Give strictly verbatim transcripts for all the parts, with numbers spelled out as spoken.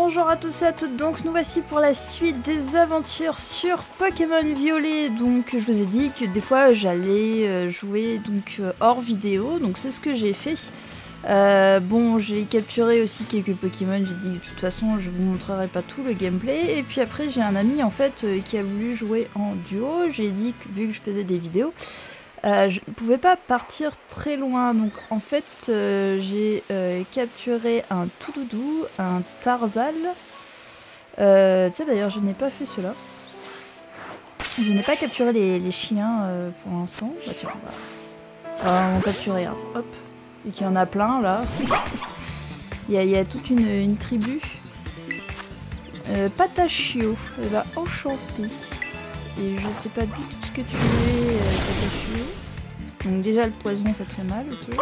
bonjour à tous et à toutes, donc nous voici pour la suite des aventures sur Pokémon Violet. Donc je vous ai dit que des fois j'allais euh, jouer donc euh, hors vidéo, donc c'est ce que j'ai fait. Euh, bon, j'ai capturé aussi quelques Pokémon, j'ai dit de toute façon je vous montrerai pas tout le gameplay. Et puis après j'ai un ami en fait euh, qui a voulu jouer en duo, j'ai dit que vu que je faisais des vidéos, Euh, je ne pouvais pas partir très loin, donc en fait euh, j'ai euh, capturé un Toudoudou, un Tarzal. Euh, tiens d'ailleurs je n'ai pas fait cela. Je n'ai pas capturé les, les chiens euh, pour l'instant. Bah tiens, on va, on va en capturer un. Hop. Et qu'il y en a plein là. Il y a, il y a toute une, une tribu. Euh, Patachio, eh ben, enchanté. Et je sais pas du tout ce que tu es, euh, Patachio. Donc déjà le poison ça te fait mal, ok.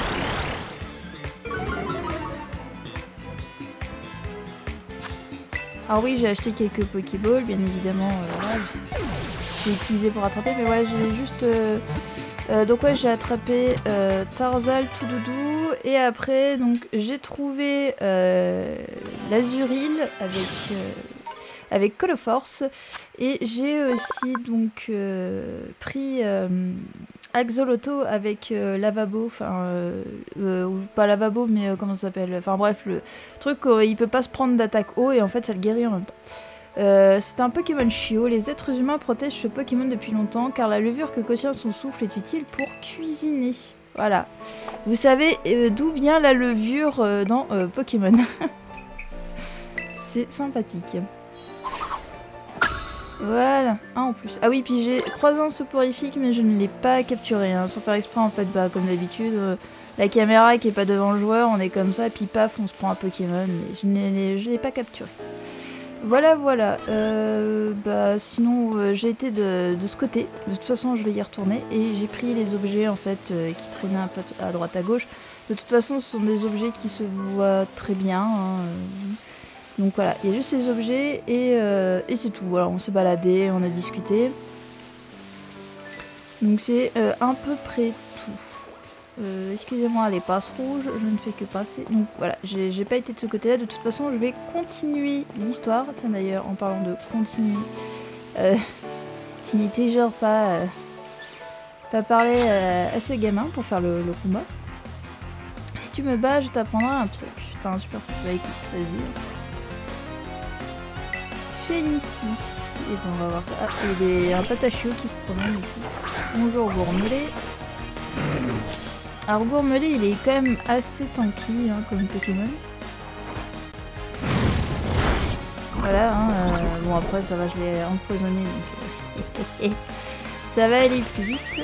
Alors oui j'ai acheté quelques Pokéballs, bien évidemment, euh, voilà, j'ai utilisé pour attraper, mais ouais j'ai juste... Euh, euh, donc ouais j'ai attrapé euh, Tarzal, Toudoudou, et après donc j'ai trouvé euh, l'Azuril avec... Euh, avec Coloforce, et j'ai aussi donc euh, pris euh, Axolotl avec euh, Lavabo, enfin euh, euh, ou pas Lavabo mais euh, comment ça s'appelle, enfin bref le truc où il peut pas se prendre d'attaque eau et en fait ça le guérit en même temps. Euh, c'est un Pokémon chiot, les êtres humains protègent ce Pokémon depuis longtemps car la levure que contient son souffle est utile pour cuisiner. Voilà. Vous savez euh, d'où vient la levure euh, dans euh, Pokémon. C'est sympathique. Voilà, un en plus. Ah oui, puis j'ai croisé un soporifique, mais je ne l'ai pas capturé, hein, sans faire exprès en fait. Bah, comme d'habitude, euh, la caméra qui est pas devant le joueur, on est comme ça, puis paf, on se prend un Pokémon, mais je ne l'ai pas capturé. Voilà, voilà. Euh, bah, sinon, euh, j'ai été de, de ce côté. De toute façon, je vais y retourner, et j'ai pris les objets en fait euh, qui traînaient un peu à droite à gauche. De toute façon, ce sont des objets qui se voient très bien. Hein, euh, Donc voilà, il y a juste ces objets et, euh, et c'est tout. Alors on s'est baladé, on a discuté. Donc c'est euh, à peu près tout. Euh, Excusez-moi les passes rouges, je ne fais que passer. Donc voilà, j'ai pas été de ce côté-là. De toute façon, je vais continuer l'histoire. Tiens d'ailleurs, en parlant de continuer, euh, qui n'était genre pas, euh, pas parler euh, à ce gamin pour faire le, le combat. Si tu me bats, je t'apprendrai un truc. Enfin, super truc. Bah écoute, vas-y. Félicie. Et ben on va voir ça. Ah, il y a un Patachio qui se promène ici. Bonjour Gourmelet. Alors Gourmelet il est quand même assez tanky hein, comme Pokémon. Voilà, hein, euh, bon après ça va, je l'ai empoisonné donc ça va aller plus vite.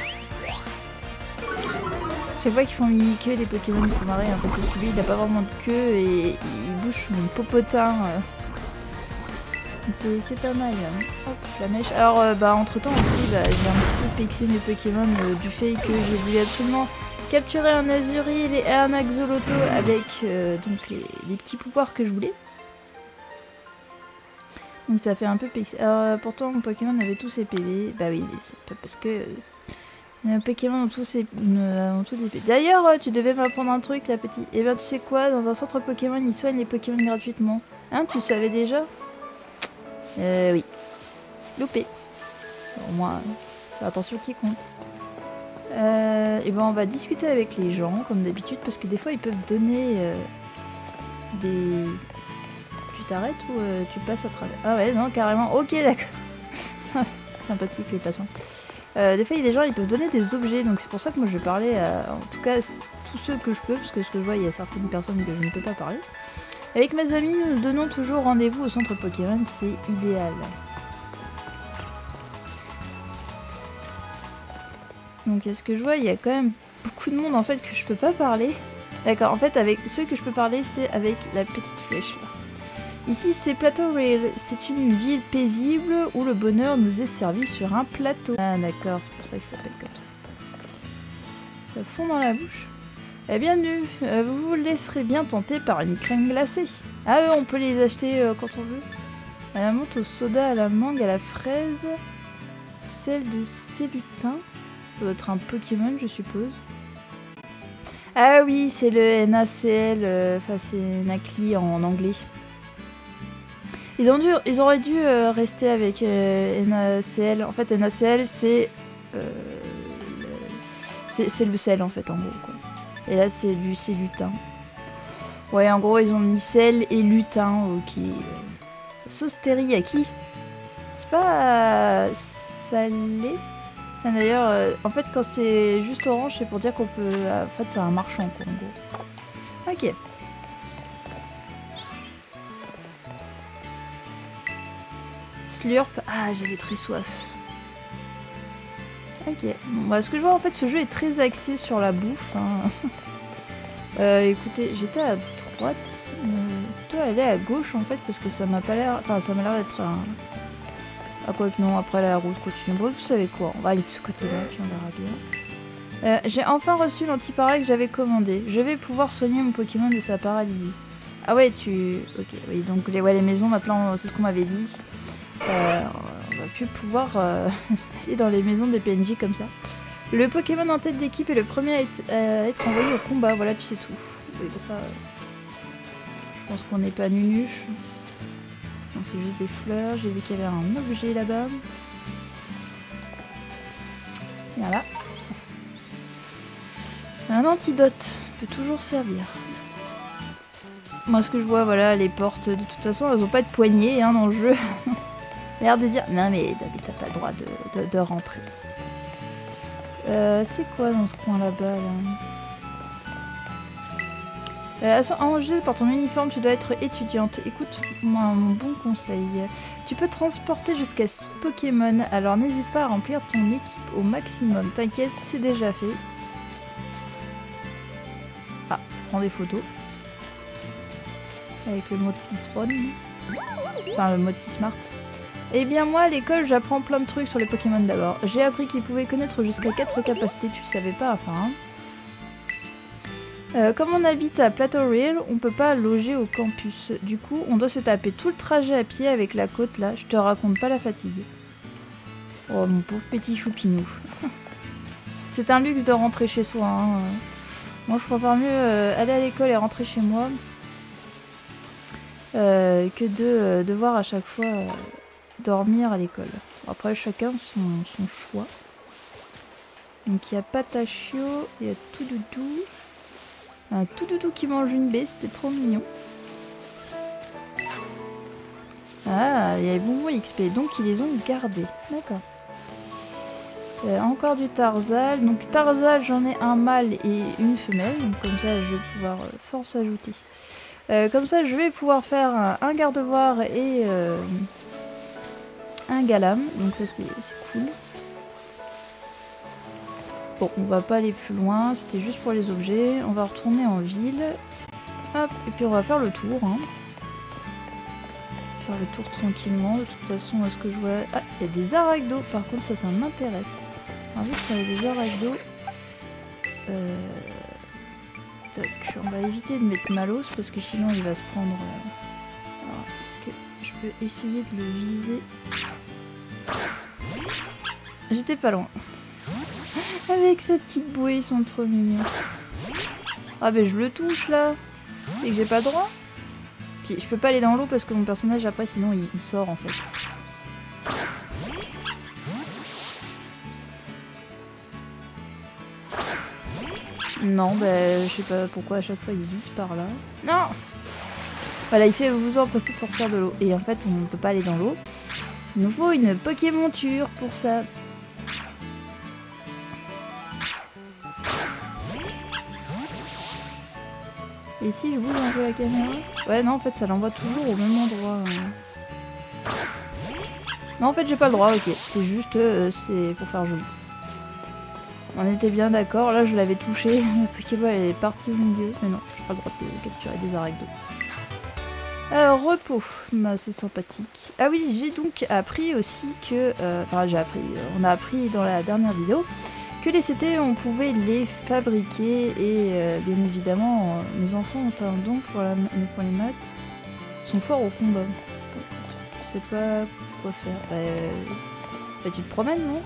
Chaque fois qu'ils font une queue les Pokémon il faut marrer un peu parce que lui il a pas vraiment de queue et il bouge mon popotin. Euh. C'est pas mal, hein. Hop, la mèche. Alors, euh, bah, entre temps aussi, bah, j'ai un petit peu pixé mes Pokémon euh, du fait que j'ai voulu absolument capturer un Azuril et un Axolotl avec euh, donc les, les petits pouvoirs que je voulais. Donc ça fait un peu pixé. Alors, euh, pourtant, mon Pokémon avait tous ses P V. Bah oui, c'est pas parce que euh, les Pokémon ont tous ses euh, ont tous des P V. D'ailleurs, euh, tu devais m'apprendre un truc, la petite. Et bien, tu sais quoi, dans un centre Pokémon, ils soignent les Pokémon gratuitement. Hein, tu savais déjà? Euh, oui. Loupé. Au moins, c'est l'attention qui compte. Euh, et ben on va discuter avec les gens, comme d'habitude, parce que des fois, ils peuvent donner euh, des... Tu t'arrêtes ou euh, tu passes à travers? Ah ouais, non, carrément. Ok, d'accord. Sympathique, les passants. Euh, des fois, il y a des gens, ils peuvent donner des objets, donc c'est pour ça que moi, je vais parler à, en tout cas, tous ceux que je peux, parce que ce que je vois, il y a certaines personnes que je ne peux pas parler. Avec mes amis, nous nous donnons toujours rendez-vous au centre Pokémon, c'est idéal. Donc à ce que je vois, il y a quand même beaucoup de monde en fait que je peux pas parler. D'accord, en fait avec ceux que je peux parler, c'est avec la petite flèche là. Ici c'est Plateau Rail, c'est une ville paisible où le bonheur nous est servi sur un plateau. Ah d'accord, c'est pour ça que ça s'appelle comme ça. Ça fond dans la bouche. Eh bienvenue, euh, vous vous laisserez bien tenter par une crème glacée. Ah oui, on peut les acheter euh, quand on veut. À la menthe, au soda, à la mangue, à la fraise. Celle de Célutin. Ça doit être un Pokémon, je suppose. Ah oui, c'est le N A C L, enfin euh, c'est Nacli en anglais. Ils, ont dû, ils auraient dû euh, rester avec euh, N A C L. En fait, N A C L, c'est... Euh, c'est le sel, en fait, en gros, quoi. Et là, c'est du c'est lutin. Ouais, en gros, ils ont mis sel et lutin, ok. Sauce teriyaki. C'est pas euh, salé. D'ailleurs, euh, en fait, quand c'est juste orange, c'est pour dire qu'on peut... Euh, en fait, c'est un marchand, quoi, en gros. Ok. Slurp. Ah, j'avais très soif. Ok. Bon, bah, ce que je vois, en fait, ce jeu est très axé sur la bouffe. Hein. euh, écoutez, j'étais à droite. Euh, plutôt aller à gauche, en fait, parce que ça m'a pas l'air... Enfin, ça m'a l'air d'être un... Ah, quoi que non, après la route continue. Bref, vous savez quoi, on va aller de ce côté-là, puis on verra bien. Euh, J'ai enfin reçu l'antiparais que j'avais commandé. Je vais pouvoir soigner mon Pokémon de sa paralysie. Ah ouais, tu... Ok, oui, donc les, ouais, les maisons, maintenant, c'est ce qu'on m'avait dit. Euh, on va plus pouvoir euh, aller dans les maisons des P N J comme ça. Le Pokémon en tête d'équipe est le premier à être, à être envoyé au combat. Voilà, tu sais tout. Oui, ça... Euh, je pense qu'on n'est pas nunuche. Non, c'est juste des fleurs. J'ai vu qu'il y avait un objet là-bas. Voilà. Un antidote peut toujours servir. Moi, ce que je vois, voilà, les portes, de toute façon, elles n'ont pas de poignée hein, dans le jeu. L'air de dire, non mais t'as pas le droit de, de, de rentrer. Euh, c'est quoi dans ce coin là-bas là Euh, enregistré par ton uniforme, tu dois être étudiante. Écoute-moi mon bon conseil. Tu peux transporter jusqu'à six Pokémon, alors n'hésite pas à remplir ton équipe au maximum. T'inquiète, c'est déjà fait. Ah, ça prend des photos. Avec le Motisphone. Enfin, le Motismart. Eh bien moi, à l'école, j'apprends plein de trucs sur les Pokémon d'abord. J'ai appris qu'ils pouvaient connaître jusqu'à quatre capacités, tu savais pas, enfin... Hein. Euh, comme on habite à Plateau Real, on peut pas loger au campus. Du coup, on doit se taper tout le trajet à pied avec la côte là. Je te raconte pas la fatigue. Oh mon pauvre petit choupinou. C'est un luxe de rentrer chez soi. Hein. Moi, je préfère mieux euh, aller à l'école et rentrer chez moi euh, que de euh, devoir à chaque fois euh, dormir à l'école. Après, chacun son, son choix. Donc il y a Patachio, il y a Toudoudou. Un Toudoudou qui mange une baie, c'était trop mignon. Ah, il y a les bonbons X P, donc ils les ont gardés. D'accord. Euh, encore du Tarzal. Donc Tarzal, j'en ai un mâle et une femelle. Donc comme ça, je vais pouvoir euh, force ajouter. Euh, comme ça, je vais pouvoir faire un, un gardevoir et euh, un galam. Donc ça, c'est cool. Bon, on va pas aller plus loin, c'était juste pour les objets. On va retourner en ville. Hop, et puis on va faire le tour. Hein. Faire le tour tranquillement. De toute façon, est-ce que je vois... Ah, il y a des arachnos. Par contre, ça, ça m'intéresse. Alors, vu qu'il y a des arachnos... Euh... Tac, on va éviter de mettre Malos, parce que sinon, il va se prendre... Euh... Alors, est-ce que je peux essayer de le viser? J'étais pas loin. Avec sa petite bouée, ils sont trop mignons. Ah ben je le touche là. Et que j'ai pas droit. Puis je peux pas aller dans l'eau parce que mon personnage après sinon il, il sort en fait. Non ben je sais pas pourquoi à chaque fois il vise par là. Non. Voilà, il fait vous empresser de sortir de l'eau. Et en fait on ne peut pas aller dans l'eau. Il nous faut une Pokémonture pour ça. Et si je bouge un peu la caméra? Ouais, non, en fait, ça l'envoie toujours au même endroit. Hein. Non, en fait, j'ai pas le droit, ok. C'est juste, euh, c'est pour faire joli. On était bien d'accord. Là, je l'avais touché. La Pokéball, elle est partie au milieu. Mais non, j'ai pas le droit de capturer des arachnos. Alors, repos. Bah, c'est sympathique. Ah oui, j'ai donc appris aussi que... Euh, enfin, j'ai appris... On a appris dans la dernière vidéo que les C T, on pouvait les fabriquer et euh, bien évidemment, euh, mes enfants ont un don pour, la, pour les maths. Ils sont forts au combat. Je sais pas quoi faire. Bah, euh, bah tu te promènes, non?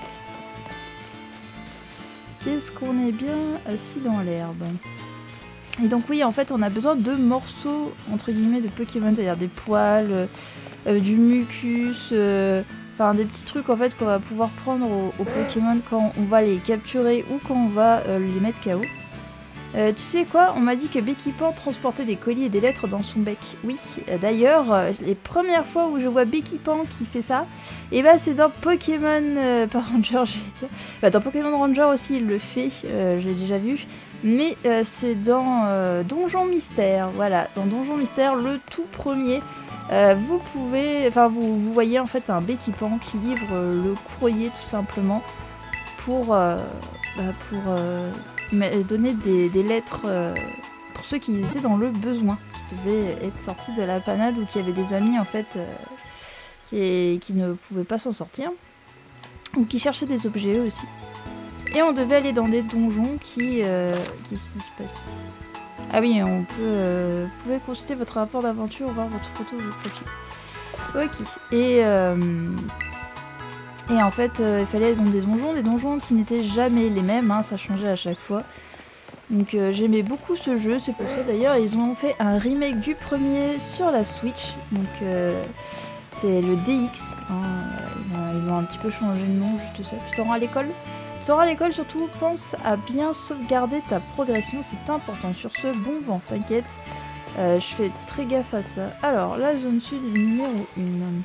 Qu'est-ce qu'on est bien assis dans l'herbe? Et donc oui, en fait, on a besoin de morceaux, entre guillemets, de Pokémon, c'est-à-dire des poils, euh, du mucus, euh, enfin des petits trucs en fait qu'on va pouvoir prendre aux, aux Pokémon quand on va les capturer ou quand on va euh, les mettre K O. Euh, tu sais quoi? On m'a dit que Becky Pan transportait des colis et des lettres dans son bec. Oui, euh, d'ailleurs, euh, les premières fois où je vois Becky Pan qui fait ça, et bah c'est dans Pokémon, euh, pas Ranger, je vais dire. Bah, dans Pokémon Ranger aussi, il le fait, euh, j'ai déjà vu. Mais euh, c'est dans euh, Donjon Mystère, voilà, dans Donjon Mystère, le tout premier. Euh, vous pouvez, enfin vous, vous voyez en fait un Becky Pan qui livre euh, le courrier tout simplement pour, euh, bah, pour euh, donner des, des lettres euh, pour ceux qui étaient dans le besoin, qui devaient être sortis de la panade ou qui avaient des amis en fait euh, qui, qui ne pouvaient pas s'en sortir ou qui cherchaient des objets eux aussi. Et on devait aller dans des donjons qui... Euh, Qu'est-ce qui se passe? Ah oui, on peut... Euh, vous pouvez consulter votre rapport d'aventure, voir votre photo de votre profil. Ok. Et... Euh, et en fait, euh, il fallait aller dans des donjons, des donjons qui n'étaient jamais les mêmes, hein, ça changeait à chaque fois. Donc euh, j'aimais beaucoup ce jeu, c'est pour ça d'ailleurs ils ont fait un remake du premier sur la Switch. Donc euh, c'est le D X. Hein, ils vont un petit peu changer de nom, juste ça. Tu te rends à l'école? Tu auras à l'école, surtout pense à bien sauvegarder ta progression, c'est important. Sur ce, bon vent, t'inquiète. Euh, je fais très gaffe à ça. Alors, la zone sud numéro un.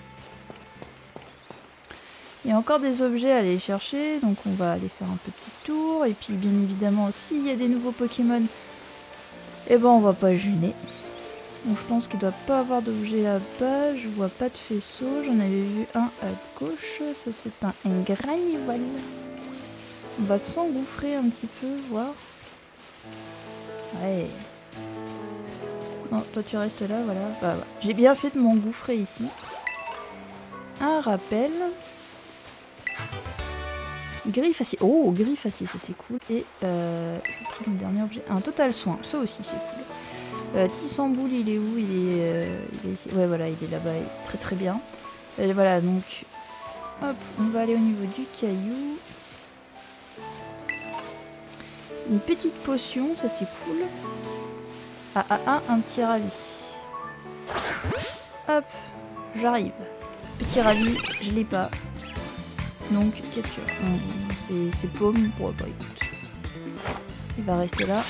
Il y a encore des objets à aller chercher, donc on va aller faire un petit tour. Et puis, bien évidemment, s'il y a des nouveaux Pokémon, eh ben on va pas gêner. Donc je pense qu'il doit pas avoir d'objet là-bas. Je vois pas de faisceau. J'en avais vu un à gauche. Ça, c'est un Engranival. On va s'engouffrer un petit peu, voir. Ouais. Non, toi tu restes là, voilà. Bah, bah. J'ai bien fait de m'engouffrer ici. Un rappel. Griffe assis. Oh, griffe assis, ça c'est cool. Et euh, je trouve le dernier objet. Un total soin, ça aussi c'est cool. Euh, Tissamboul, il est où? Il est, euh, il est ici. Ouais, voilà, il est là-bas, très très bien. Et voilà, donc, hop, on va aller au niveau du caillou. Une petite potion, ça c'est cool. Ah ah ah, un petit ravi. Hop, j'arrive. Petit ravi, je l'ai pas. Donc, capture. C'est paume. Bon, bah écoute. Il va rester là.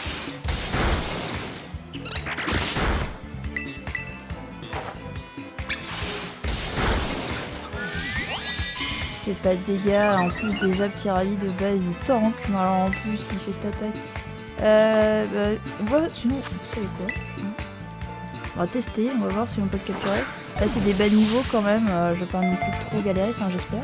fait pas de dégâts, en plus déjà petit ravi de base il tank, mais alors en plus il fait cette attaque. Euh, bah, on va, sinon, vous savez quoi, on va tester, on va voir si on peut le capturer. Là c'est des bas niveaux quand même, euh, je vais pas non plus trop galérer, enfin j'espère.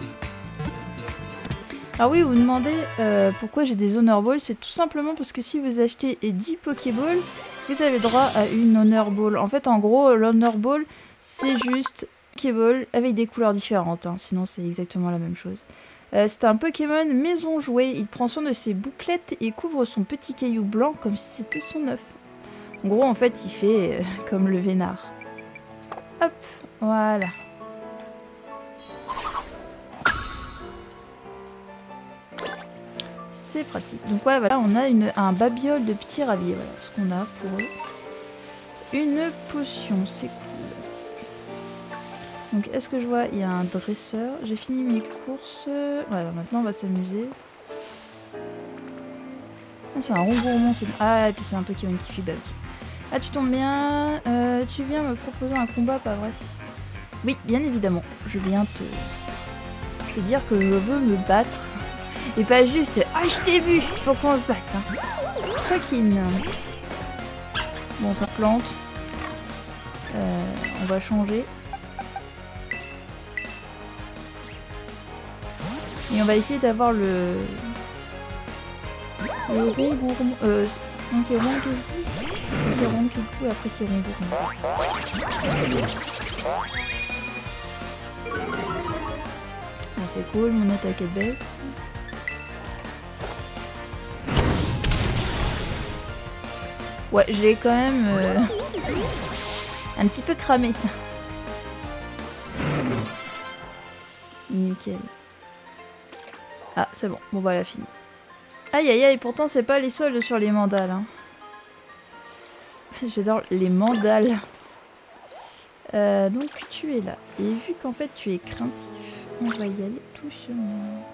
Alors oui, vous vous demandez euh, pourquoi j'ai des Honor Balls, c'est tout simplement parce que si vous achetez dix Pokéballs, vous avez droit à une Honor Ball. En fait, en gros, l'Honor Ball, c'est juste Pokéball avec des couleurs différentes, hein. Sinon c'est exactement la même chose. Euh, c'est un Pokémon maison jouet, il prend soin de ses bouclettes et couvre son petit caillou blanc comme si c'était son œuf. En gros, en fait, il fait euh, comme le vénard. Hop, voilà. C'est pratique. Donc ouais, voilà, on a une, un babiole de petits raviers, voilà ce qu'on a pour eux. Une potion, c'est cool. Donc est-ce que je vois, il y a un dresseur. J'ai fini mes courses. Voilà, maintenant on va s'amuser. Ah, c'est un rond gourmand. Ah, et puis c'est un Pokémon qui fuit. Bah oui. Ah, tu tombes bien. Euh, tu viens me proposer un combat, pas vrai? Oui, bien évidemment. Je viens te... Je vais dire que je veux me battre. Et pas juste, ah je t'ai vu, faut qu'on se batte. Hein. Fucking. Bon, ça plante. Euh, on va changer. Et on va essayer d'avoir le... Le rond gourmand. Euh, non, c'est rond tout le coup. C'est rond tout le coup, après c'est rond gourmand. Bon, c'est cool, mon attaque est baisse. Ouais, je l'ai quand même euh, un petit peu cramé. Nickel. Ah, c'est bon. Bon, voilà, fini. Aïe, aïe, aïe. Pourtant, c'est pas les soldes sur les mandales. Hein. J'adore les mandales. Euh, donc tu es là. Et vu qu'en fait tu es craintif, on va y aller doucement.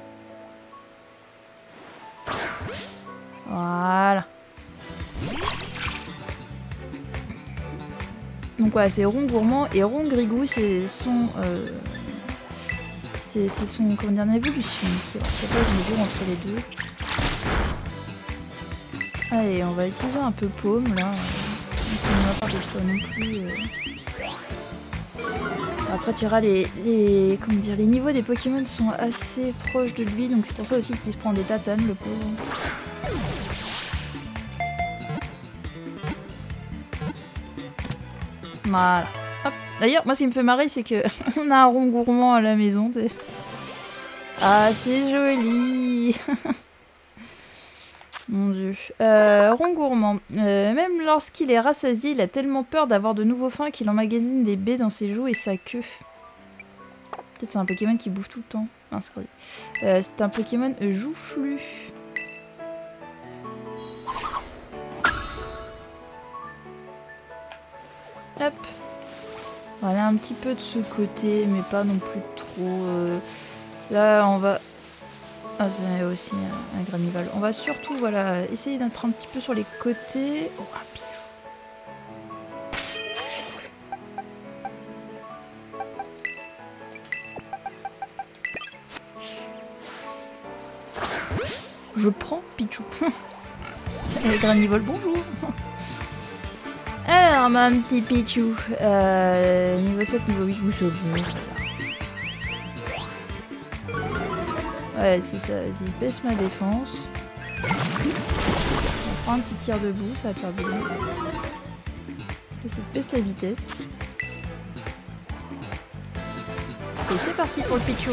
Voilà. Donc voilà, c'est Rond Gourmand et Rond Grigou, c'est son... Euh, c'est son... comment dire, évolution. Je sais pas, je me joue entre les deux. Allez, on va utiliser un peu paume là. On va pas de ça non plus. Euh... Après tu verras les, les, comment dire, les niveaux des Pokémon sont assez proches de lui, donc c'est pour ça aussi qu'il se prend des tatanes, le pauvre. Voilà. D'ailleurs, moi ce qui me fait marrer, c'est que on a un Rond Gourmand à la maison. Ah, c'est joli. Mon dieu. Euh, Rond Gourmand. Euh, même lorsqu'il est rassasié, il a tellement peur d'avoir de nouveaux faim qu'il emmagasine des baies dans ses joues et sa queue. Peut-être c'est un Pokémon qui bouffe tout le temps. Non, c'est euh, c'est un Pokémon euh, joufflu. Hop. On va aller un petit peu de ce côté, mais pas non plus trop. Euh... Là, on va... Ah, c'est aussi un, un granival. On va surtout, voilà, essayer d'être un petit peu sur les côtés. Oh, un pigeon. Je prends Pichou. Et Granivol, bonjour. Alors, ma petit Pichou. Euh, niveau sept, niveau huit, oui, c'est bon. Ouais, c'est ça. Vas-y, baisse ma défense. On prend un petit tir debout, ça va te faire du bien. Ça baisse la vitesse. Et c'est parti pour le Pichou.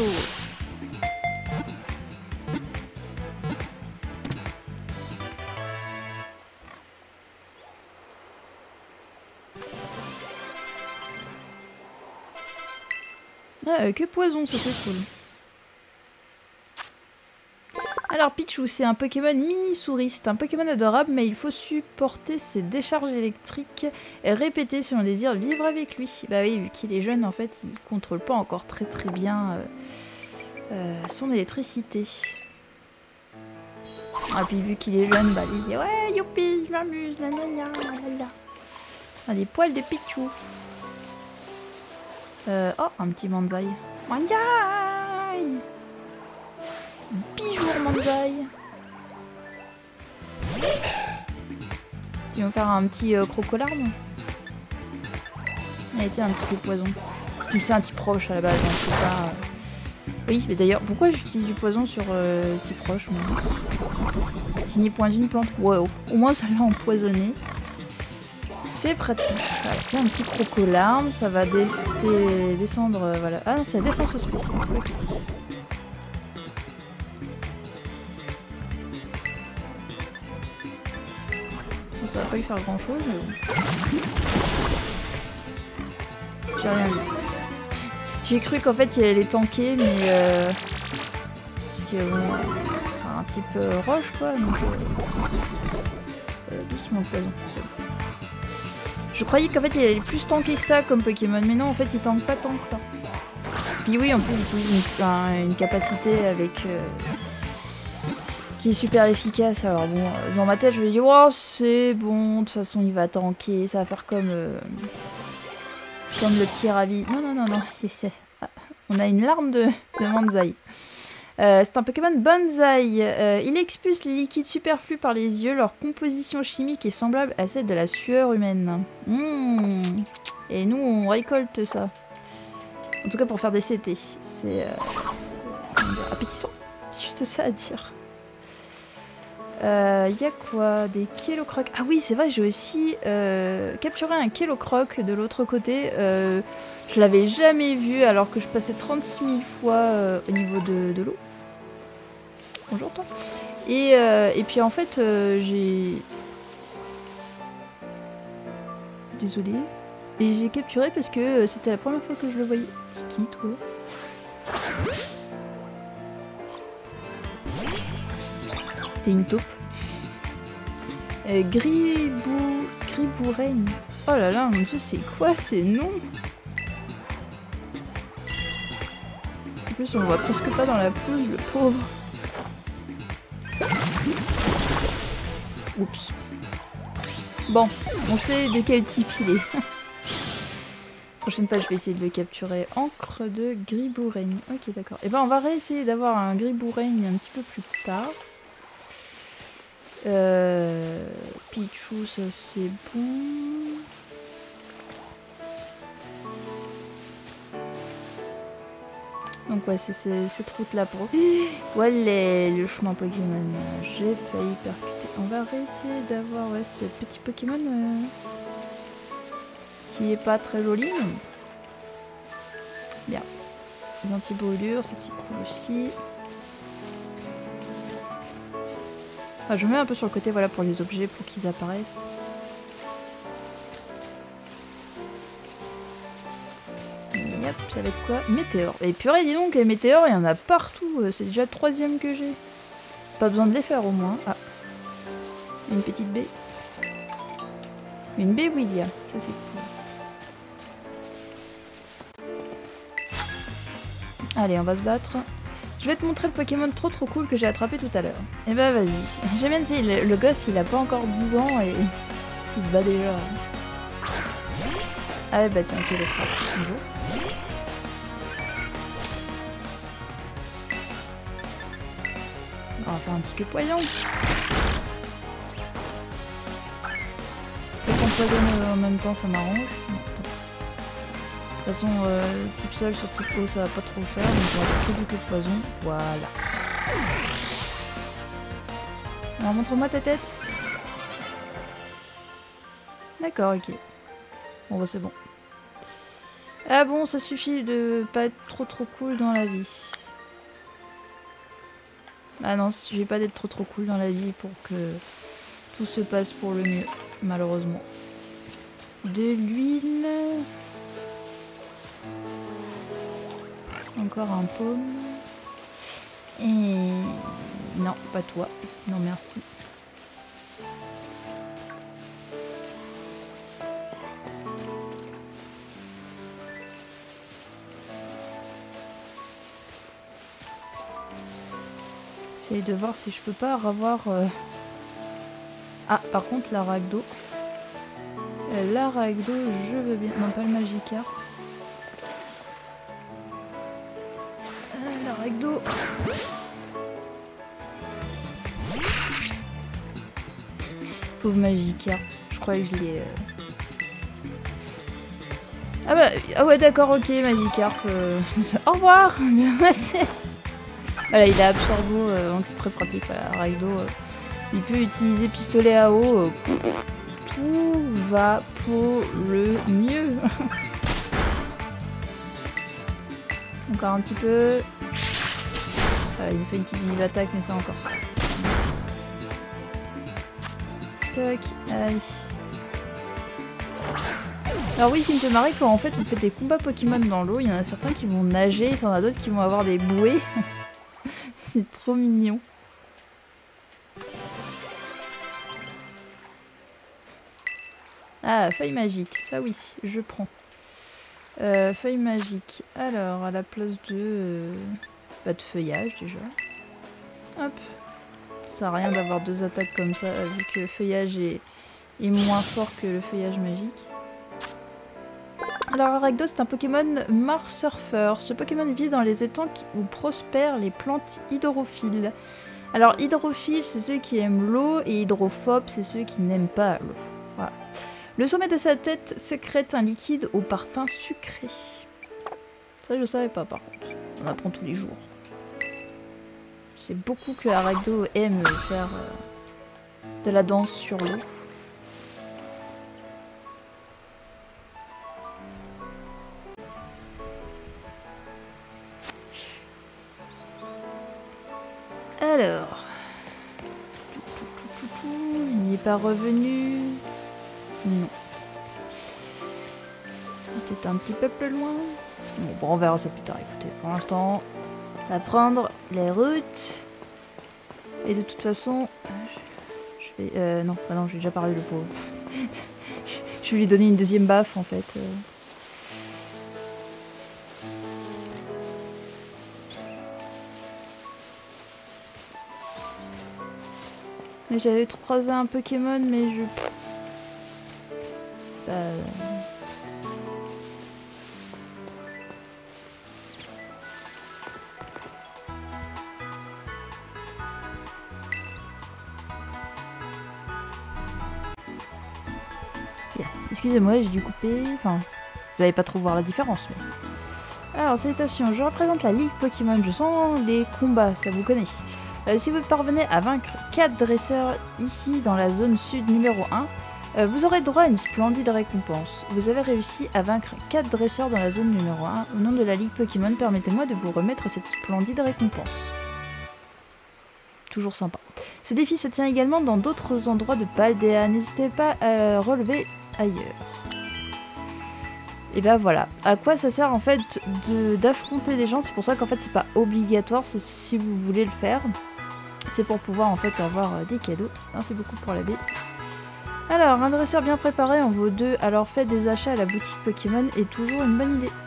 Ah, euh, que poison, ça c'est cool. Alors Pichou, c'est un Pokémon mini-souris. C'est un Pokémon adorable, mais il faut supporter ses décharges électriques et répéter si on désire vivre avec lui. Bah oui, vu qu'il est jeune, en fait, il contrôle pas encore très très bien euh, euh, son électricité. Ah, puis vu qu'il est jeune, bah il dit ouais, youpi, je m'amuse, la la la la. Ah, des poils de Pichou. Euh, oh, un petit Manzai. Manzai! Bijour Manzai. Tu vas me faire un petit euh, crocolarme? Allez, tiens, un petit peu de poison. C'est un petit proche à la base, hein, c'est pas... Euh... Oui, mais d'ailleurs, pourquoi j'utilise du poison sur euh, petit proche? Fini point d'une plante. Wow, au moins ça l'a empoisonné. C'est pratique. Voilà, c'est un petit crocolarme, ça va dé dé descendre. Euh, voilà. Ah non, c'est la défense spéciale. Okay. Ça va pas lui faire grand chose, mais bon. J'ai rien vu. J'ai cru qu'en fait il allait tanker, mais euh... parce que bon, c'est un type euh, roche quoi, donc euh... Euh, doucement le poison. Je croyais qu'en fait il allait plus tanker que ça comme Pokémon, mais non, en fait il tank pas tant que ça. Puis oui, en plus il utilise une, un, une capacité avec euh, qui est super efficace. Alors bon, dans ma tête je me dis oh c'est bon, de toute façon il va tanker, ça va faire comme euh, comme le petit ravi. Non non non non, ah, on a une larme de, de Manzai. Euh, c'est un Pokémon Banzai. Euh, il expulse les liquides superflus par les yeux. Leur composition chimique est semblable à celle de la sueur humaine. Mmh. Et nous, on récolte ça. En tout cas, pour faire des C T. C'est euh, appétissant. C'est juste ça à dire. Il euh, y a quoi? Des Kellocroc. Ah oui, c'est vrai, j'ai aussi euh, capturé un Kellocroc de l'autre côté. Euh, je l'avais jamais vu alors que je passais trente-six mille fois euh, au niveau de, de l'eau. Bonjour toi. Et, euh, et puis en fait, euh, j'ai... Désolée. Et j'ai capturé parce que euh, c'était la première fois que je le voyais. C'est qui toi? T'es une taupe. Euh, Gribou... Griboureigne. Oh là là, mon dieu, c'est quoi ces noms? En plus, on le voit presque pas dans la pelouse, le pauvre. Oups. Bon, on sait de quel type il est. Prochaine page, je vais essayer de le capturer. Encre de Griboureigne. Ok, d'accord. Et ben, on va réessayer d'avoir un Griboureigne un petit peu plus tard. Euh... Pichou, ça c'est bon. Donc ouais, c'est cette route-là pour... Voilà le chemin Pokémon. J'ai failli percuter. On va réessayer d'avoir ouais, ce petit Pokémon euh, qui est pas très joli. Bien. Les anti-brûlures, ça c'est cool aussi. Ah, je mets un peu sur le côté voilà, pour les objets, pour qu'ils apparaissent. Hop, ça va être quoi? Météore. Et purée, dis donc, les météores, il y en a partout. C'est déjà le troisième que j'ai. Pas besoin de les faire au moins. Ah. Une petite baie. Une baie Willia. Ça, c'est cool. Allez, on va se battre. Je vais te montrer le Pokémon trop trop cool que j'ai attrapé tout à l'heure. Et bah vas-y. J'aime bien dire, le, le gosse, il a pas encore dix ans et il se bat déjà. Ah bah tiens, que le frappe. Bonjour. On va faire un petit queue poignant. C'est qu'empoisonne en même temps, ça m'arrange. De toute façon, euh, type sol sur type eau, ça va pas trop faire, donc on va faire que du queue de poison. Voilà. Alors montre-moi ta tête. D'accord, ok. Bon bah c'est bon. Ah bon, ça suffit de pas être trop trop cool dans la vie. Ah non, j'ai pas d'être trop trop cool dans la vie pour que tout se passe pour le mieux, malheureusement. De l'huile. Encore un paume. Et... non, pas toi. Non, merci. J'essaie de voir si je peux pas revoir... Euh... Ah, par contre, la Ragdo. Euh, la Ragdo, je veux bien... Non, pas le Magikarp. Euh, la Ragdo. Pauvre Magikarp. Je croyais que je l'ai... Euh... Ah bah... Ah ouais, d'accord, ok, Magikarp. Euh... Au revoir. Voilà, il a Absorbo, euh, donc c'est très pratique. Voilà, Ragdo, euh, il peut utiliser pistolet à eau. Euh, tout va pour le mieux. Encore un petit peu. Voilà, il fait une petite vive attaque, mais c'est encore ça. Tac, allez. Alors oui, c'est une peu marrée quand en fait on fait des combats Pokémon dans l'eau. Il y en a certains qui vont nager, il y en a d'autres qui vont avoir des bouées. C'est trop mignon. Ah, feuille magique. Ça oui, je prends. Euh, feuille magique. Alors, à la place de... Euh, bah, de feuillage déjà. Hop. Ça sert à rien d'avoir deux attaques comme ça, vu que le feuillage est, est moins fort que le feuillage magique. Alors Aragdo, c'est un Pokémon Marsurfer. Ce Pokémon vit dans les étangs où prospèrent les plantes hydrophiles. Alors hydrophiles, c'est ceux qui aiment l'eau, et hydrophobes, c'est ceux qui n'aiment pas l'eau. Voilà. Le sommet de sa tête sécrète un liquide au parfum sucré. Ça je savais pas par contre. On apprend tous les jours. C'est beaucoup que Aragdo aime faire euh, de la danse sur l'eau. Alors, il n'est pas revenu. Non. C'était un petit peu plus loin. Bon, bon, on verra ça plus tard. Écoutez, pour l'instant, on va prendre les routes. Et de toute façon, je vais. Euh, non, bah non, j'ai déjà parlé le pauvre. Je vais lui donner une deuxième baffe en fait. Euh. Mais j'avais croisé un Pokémon, mais je... Euh... Excusez-moi, j'ai dû couper... Enfin, vous n'allez pas trop voir la différence, mais... Alors, salutations, je représente la Ligue Pokémon, je sens les combats, ça vous connaît. Euh, si vous parvenez à vaincre quatre dresseurs ici dans la zone sud numéro un, euh, vous aurez droit à une splendide récompense. Vous avez réussi à vaincre quatre dresseurs dans la zone numéro un. Au nom de la Ligue Pokémon, permettez-moi de vous remettre cette splendide récompense. Toujours sympa. Ce défi se tient également dans d'autres endroits de Paldea. N'hésitez pas à relever ailleurs. Et ben voilà. À quoi ça sert en fait d'affronter des gens? C'est pour ça qu'en fait c'est pas obligatoire, c'est si vous voulez le faire. C'est pour pouvoir en fait avoir euh, des cadeaux. Merci beaucoup pour la baie. Alors, un dresseur bien préparé en vaut deux. Alors faites des achats à la boutique Pokémon est toujours une bonne idée.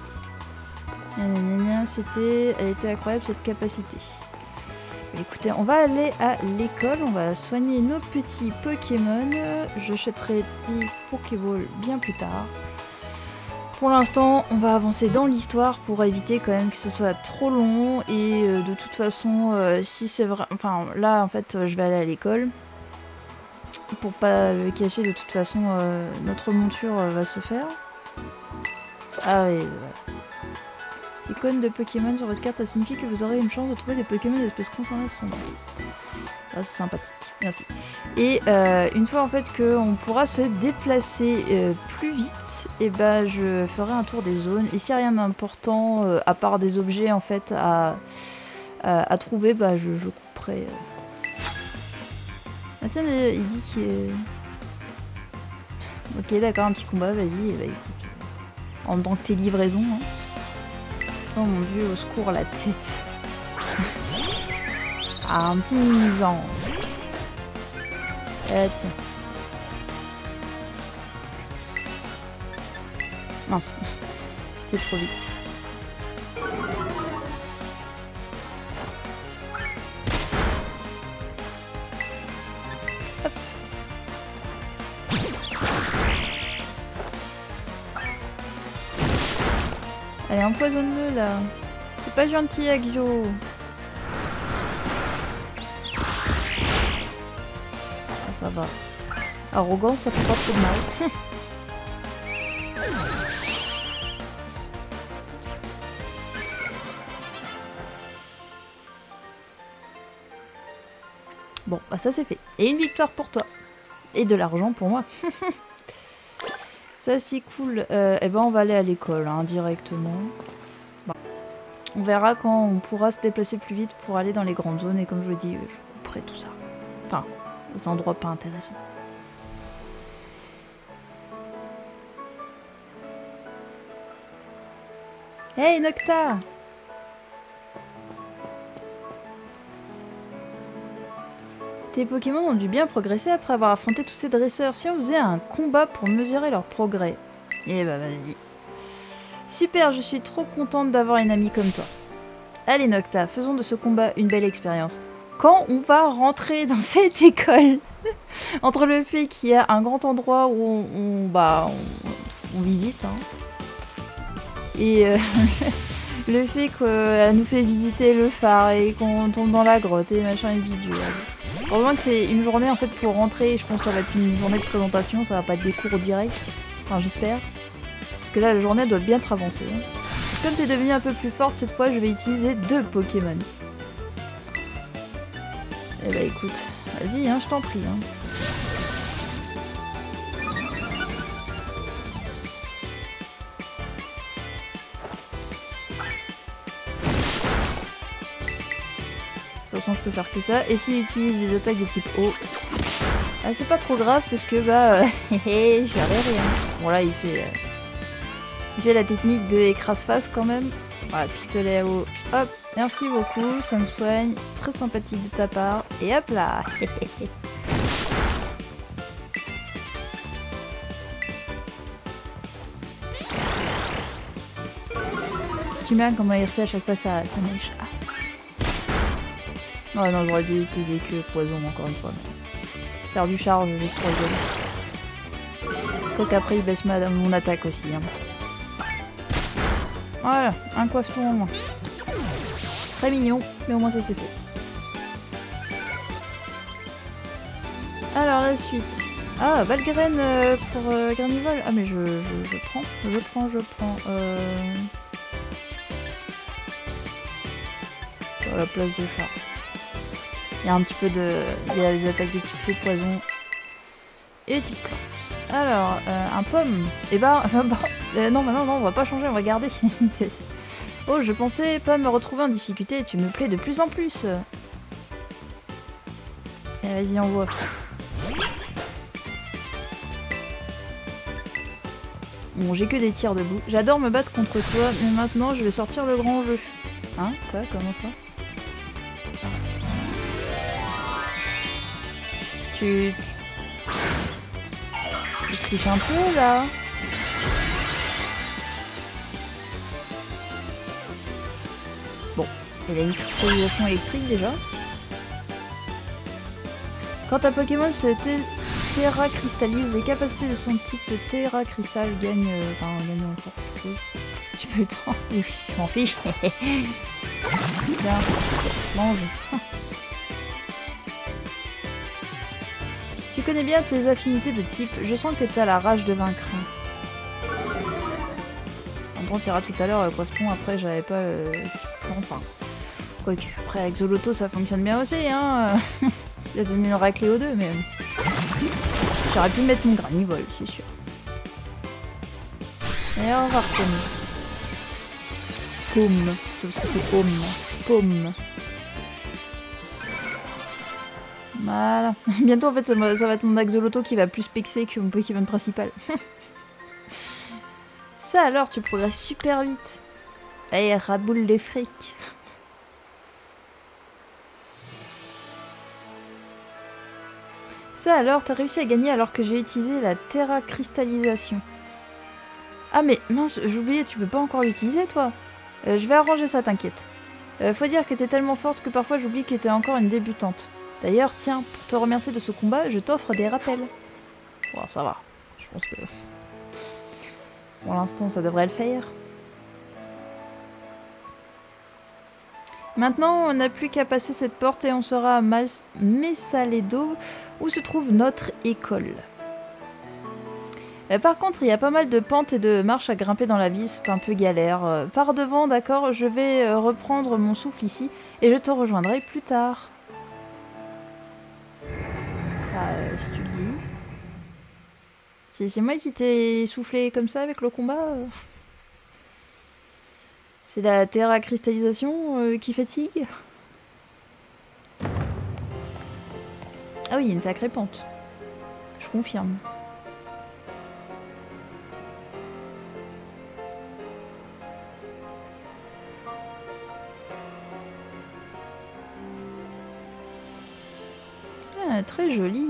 C'était, elle était incroyable cette capacité. Écoutez, on va aller à l'école, on va soigner nos petits Pokémon. J'achèterai des Pokéballs bien plus tard. Pour l'instant, on va avancer dans l'histoire pour éviter quand même que ce soit trop long. Et euh, de toute façon, euh, si c'est vrai... Enfin, là, en fait, euh, je vais aller à l'école. Pour pas le cacher, de toute façon, euh, notre monture euh, va se faire. Ah oui, voilà. Icône de Pokémon sur votre carte, ça signifie que vous aurez une chance de trouver des Pokémon d'espèces concernées sur son Ah, c'est sympathique. Merci. Et euh, une fois en fait qu'on pourra se déplacer euh, plus vite, et ben je ferai un tour des zones. Et s'il n'y a rien d'important euh, à part des objets en fait à, à, à trouver, bah je, je couperai. Euh... Ah tiens, il dit qu'il est... Ok d'accord, un petit combat, vas-y. Bah, écoute, en tant que tes livraisons. Hein. Oh mon dieu, au secours la tête. Ah, un petit misant. Euh, tiens. Mince, j'étais trop vite. Hop. Allez, empoisonne-le là. C'est pas gentil, Agio. Ah, ça va. Arrogant, ça fait pas trop de mal. Bon, bah ça c'est fait. Et une victoire pour toi. Et de l'argent pour moi. Ça c'est cool. Euh, et ben on va aller à l'école hein, directement. Bon. On verra quand on pourra se déplacer plus vite pour aller dans les grandes zones. Et comme je vous dis, je couperai tout ça. Enfin, les endroits pas intéressants. Hey Nocta! Tes Pokémon ont dû bien progresser après avoir affronté tous ces dresseurs. Si on faisait un combat pour mesurer leur progrès. Eh bah vas-y. Super, je suis trop contente d'avoir une amie comme toi. Allez Nocta, faisons de ce combat une belle expérience. Quand on va rentrer dans cette école, entre le fait qu'il y a un grand endroit où on, on bah, on, on visite, hein, et euh, le fait qu'elle nous fait visiter le phare et qu'on tombe dans la grotte et machin et bidule. Heureusement que c'est une journée en fait pour rentrer, je pense que ça va être une journée de présentation, ça va pas être des cours direct, enfin j'espère. Parce que là la journée doit bien être avancée. Hein. Comme t'es devenue un peu plus forte, cette fois je vais utiliser deux Pokémon. Eh bah écoute, vas-y hein, je t'en prie. Hein. De toute façon je peux faire que ça. Et s'il utilise des attaques de type eau, ah, c'est pas trop grave parce que bah euh, je vais rien. Bon là il fait euh, il fait la technique de écrase-face quand même. Voilà, pistolet à eau. Hop, merci beaucoup, ça me soigne. Très sympathique de ta part. Et hop là. Tu mets comment il refait à chaque fois sa, sa mèche. Ah. Oh non, j'aurais dû utiliser que poison encore une fois. Mais... faire du charge, je vais trop rigoler. Faut qu'après il baisse ma, mon attaque aussi. Hein. Voilà, un coiffeton en moins. Très mignon, mais au moins ça c'est fait. Alors la suite. Ah, Valgren euh, pour euh, Garnivol. Ah mais je, je, je prends, je prends, je prends. Euh... Sur la place de chat. Il y a un petit peu de... il y a les attaques de type feu, poison et type plante. Alors, euh, un pomme. Et bah, bah euh, non, bah non, non, on va pas changer, on va garder. Oh, je pensais pas me retrouver en difficulté, tu me plais de plus en plus. Et vas-y, envoie. Bon, j'ai que des tirs debout. J'adore me battre contre toi, mais maintenant je vais sortir le grand jeu. Hein? Quoi? Comment ça? Tu... Tu triches un peu, là? Bon, il a une cristallisation électrique, déjà. Quand un Pokémon se Terra cristallise, les capacités de son type de Terra Crystal gagnent... Euh, enfin, gagnent encore quelque chose. J'ai pas eu le temps. Oui, je m'en fiche. Tiens, mange. Tu connais bien tes affinités de type, je sens que t'as la rage de vaincre. En bon, tu iras tout à l'heure, euh, Coiffeton, après j'avais pas le euh, type enfin. Quoique, après avec Zoloto ça fonctionne bien aussi, hein. Il a donné une raclée aux deux, mais... j'aurais pu mettre mon Granivol, c'est sûr. Et on va retomber. Paume, je sais que paume, paume. Voilà. Bientôt en fait ça va, ça va être mon Axoloto qui va plus pexer que mon Pokémon principal. Ça alors, tu progresses super vite. Allez, raboule des frics. Ça alors, t'as réussi à gagner alors que j'ai utilisé la Terra Cristallisation. Ah mais mince, j'oubliais, tu peux pas encore l'utiliser toi. Euh, je vais arranger ça, t'inquiète. Euh, faut dire que t'es tellement forte que parfois j'oublie que t'es encore une débutante. D'ailleurs, tiens, pour te remercier de ce combat, je t'offre des rappels. Bon, ça va. Je pense que... pour l'instant, ça devrait le faire. Maintenant, on n'a plus qu'à passer cette porte et on sera à Mal Mesaledo, où se trouve notre école. Euh, par contre, il y a pas mal de pentes et de marches à grimper dans la ville, c'est un peu galère. Euh, par devant, d'accord, je vais euh, reprendre mon souffle ici et je te rejoindrai plus tard. Ah, euh, si tu le dis. C'est moi qui t'ai soufflé comme ça avec le combat euh. C'est la Terra Cristallisation euh, qui fatigue. Ah oui, il y a une sacrée pente. Je confirme. Ah, très joli.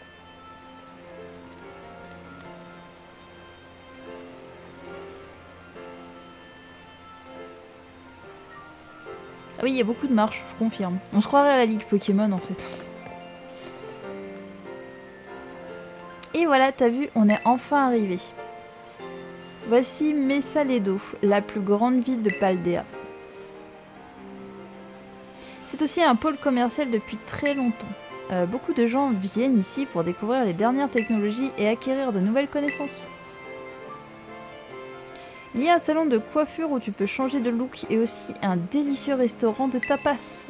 Ah oui, il y a beaucoup de marches, je confirme. On se croirait à la Ligue Pokémon en fait. Et voilà, t'as vu, on est enfin arrivé. Voici Mesaledo, la plus grande ville de Paldea. C'est aussi un pôle commercial depuis très longtemps. Euh, beaucoup de gens viennent ici pour découvrir les dernières technologies et acquérir de nouvelles connaissances. Il y a un salon de coiffure où tu peux changer de look et aussi un délicieux restaurant de tapas.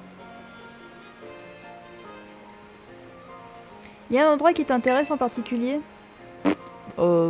Il y a un endroit qui t'intéresse en particulier? euh...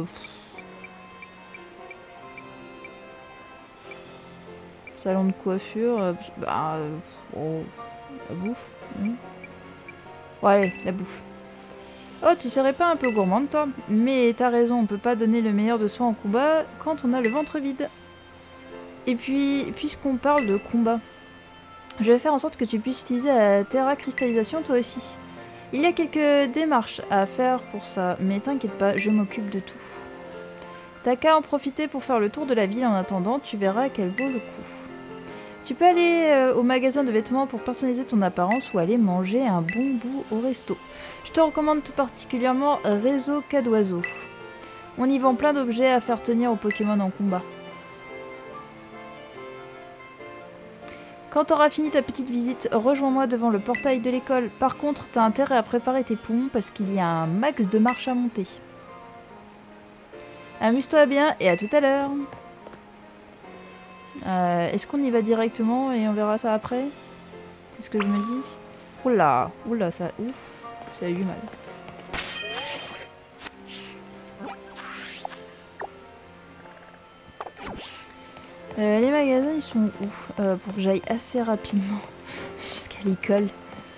Salon de coiffure, euh, bah, euh, oh, la bouffe. Mmh. Ouais, la bouffe. Oh, tu serais pas un peu gourmande, toi? Mais t'as raison, on peut pas donner le meilleur de soi en combat quand on a le ventre vide. Et puis, puisqu'on parle de combat, je vais faire en sorte que tu puisses utiliser la Terra Cristallisation toi aussi. Il y a quelques démarches à faire pour ça, mais t'inquiète pas, je m'occupe de tout. T'as qu'à en profiter pour faire le tour de la ville en attendant, tu verras qu'elle vaut le coup. Tu peux aller euh, au magasin de vêtements pour personnaliser ton apparence ou aller manger un bon bout au resto. Je te recommande tout particulièrement Réseau Cadoiseau. On y vend plein d'objets à faire tenir aux Pokémon en combat. Quand t'auras fini ta petite visite, rejoins-moi devant le portail de l'école. Par contre, t'as intérêt à préparer tes poumons parce qu'il y a un max de marche à monter. Amuse-toi bien et à tout à l'heure. Euh, Est-ce qu'on y va directement et on verra ça après? C'est ce que je me dis. Oula, oula, ça, ouf, ça a eu mal. Euh, les magasins, ils sont où euh, pour que j'aille assez rapidement jusqu'à l'école.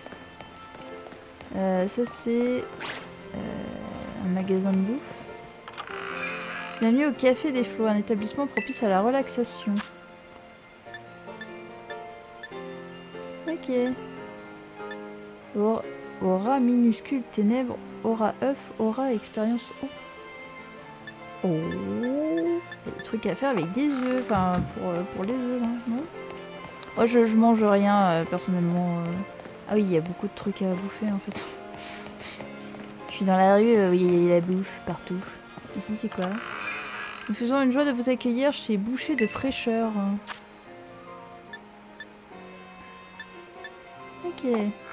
Euh, ça, c'est euh, un magasin de bouffe. Bienvenue au Café des Flots, un établissement propice à la relaxation. Ok. Aura, aura minuscule, ténèbres, aura œuf, aura expérience. Oh. Oh. Il y a des trucs à faire avec des œufs, enfin pour, pour les œufs, hein, non? Moi je, je mange rien euh, personnellement. Euh... Ah oui, il y a beaucoup de trucs à bouffer en fait. Je suis dans la rue, euh, oui, il y a la bouffe partout. Ici c'est quoi? Nous faisons une joie de vous accueillir chez Boucher de Fraîcheur. Ok.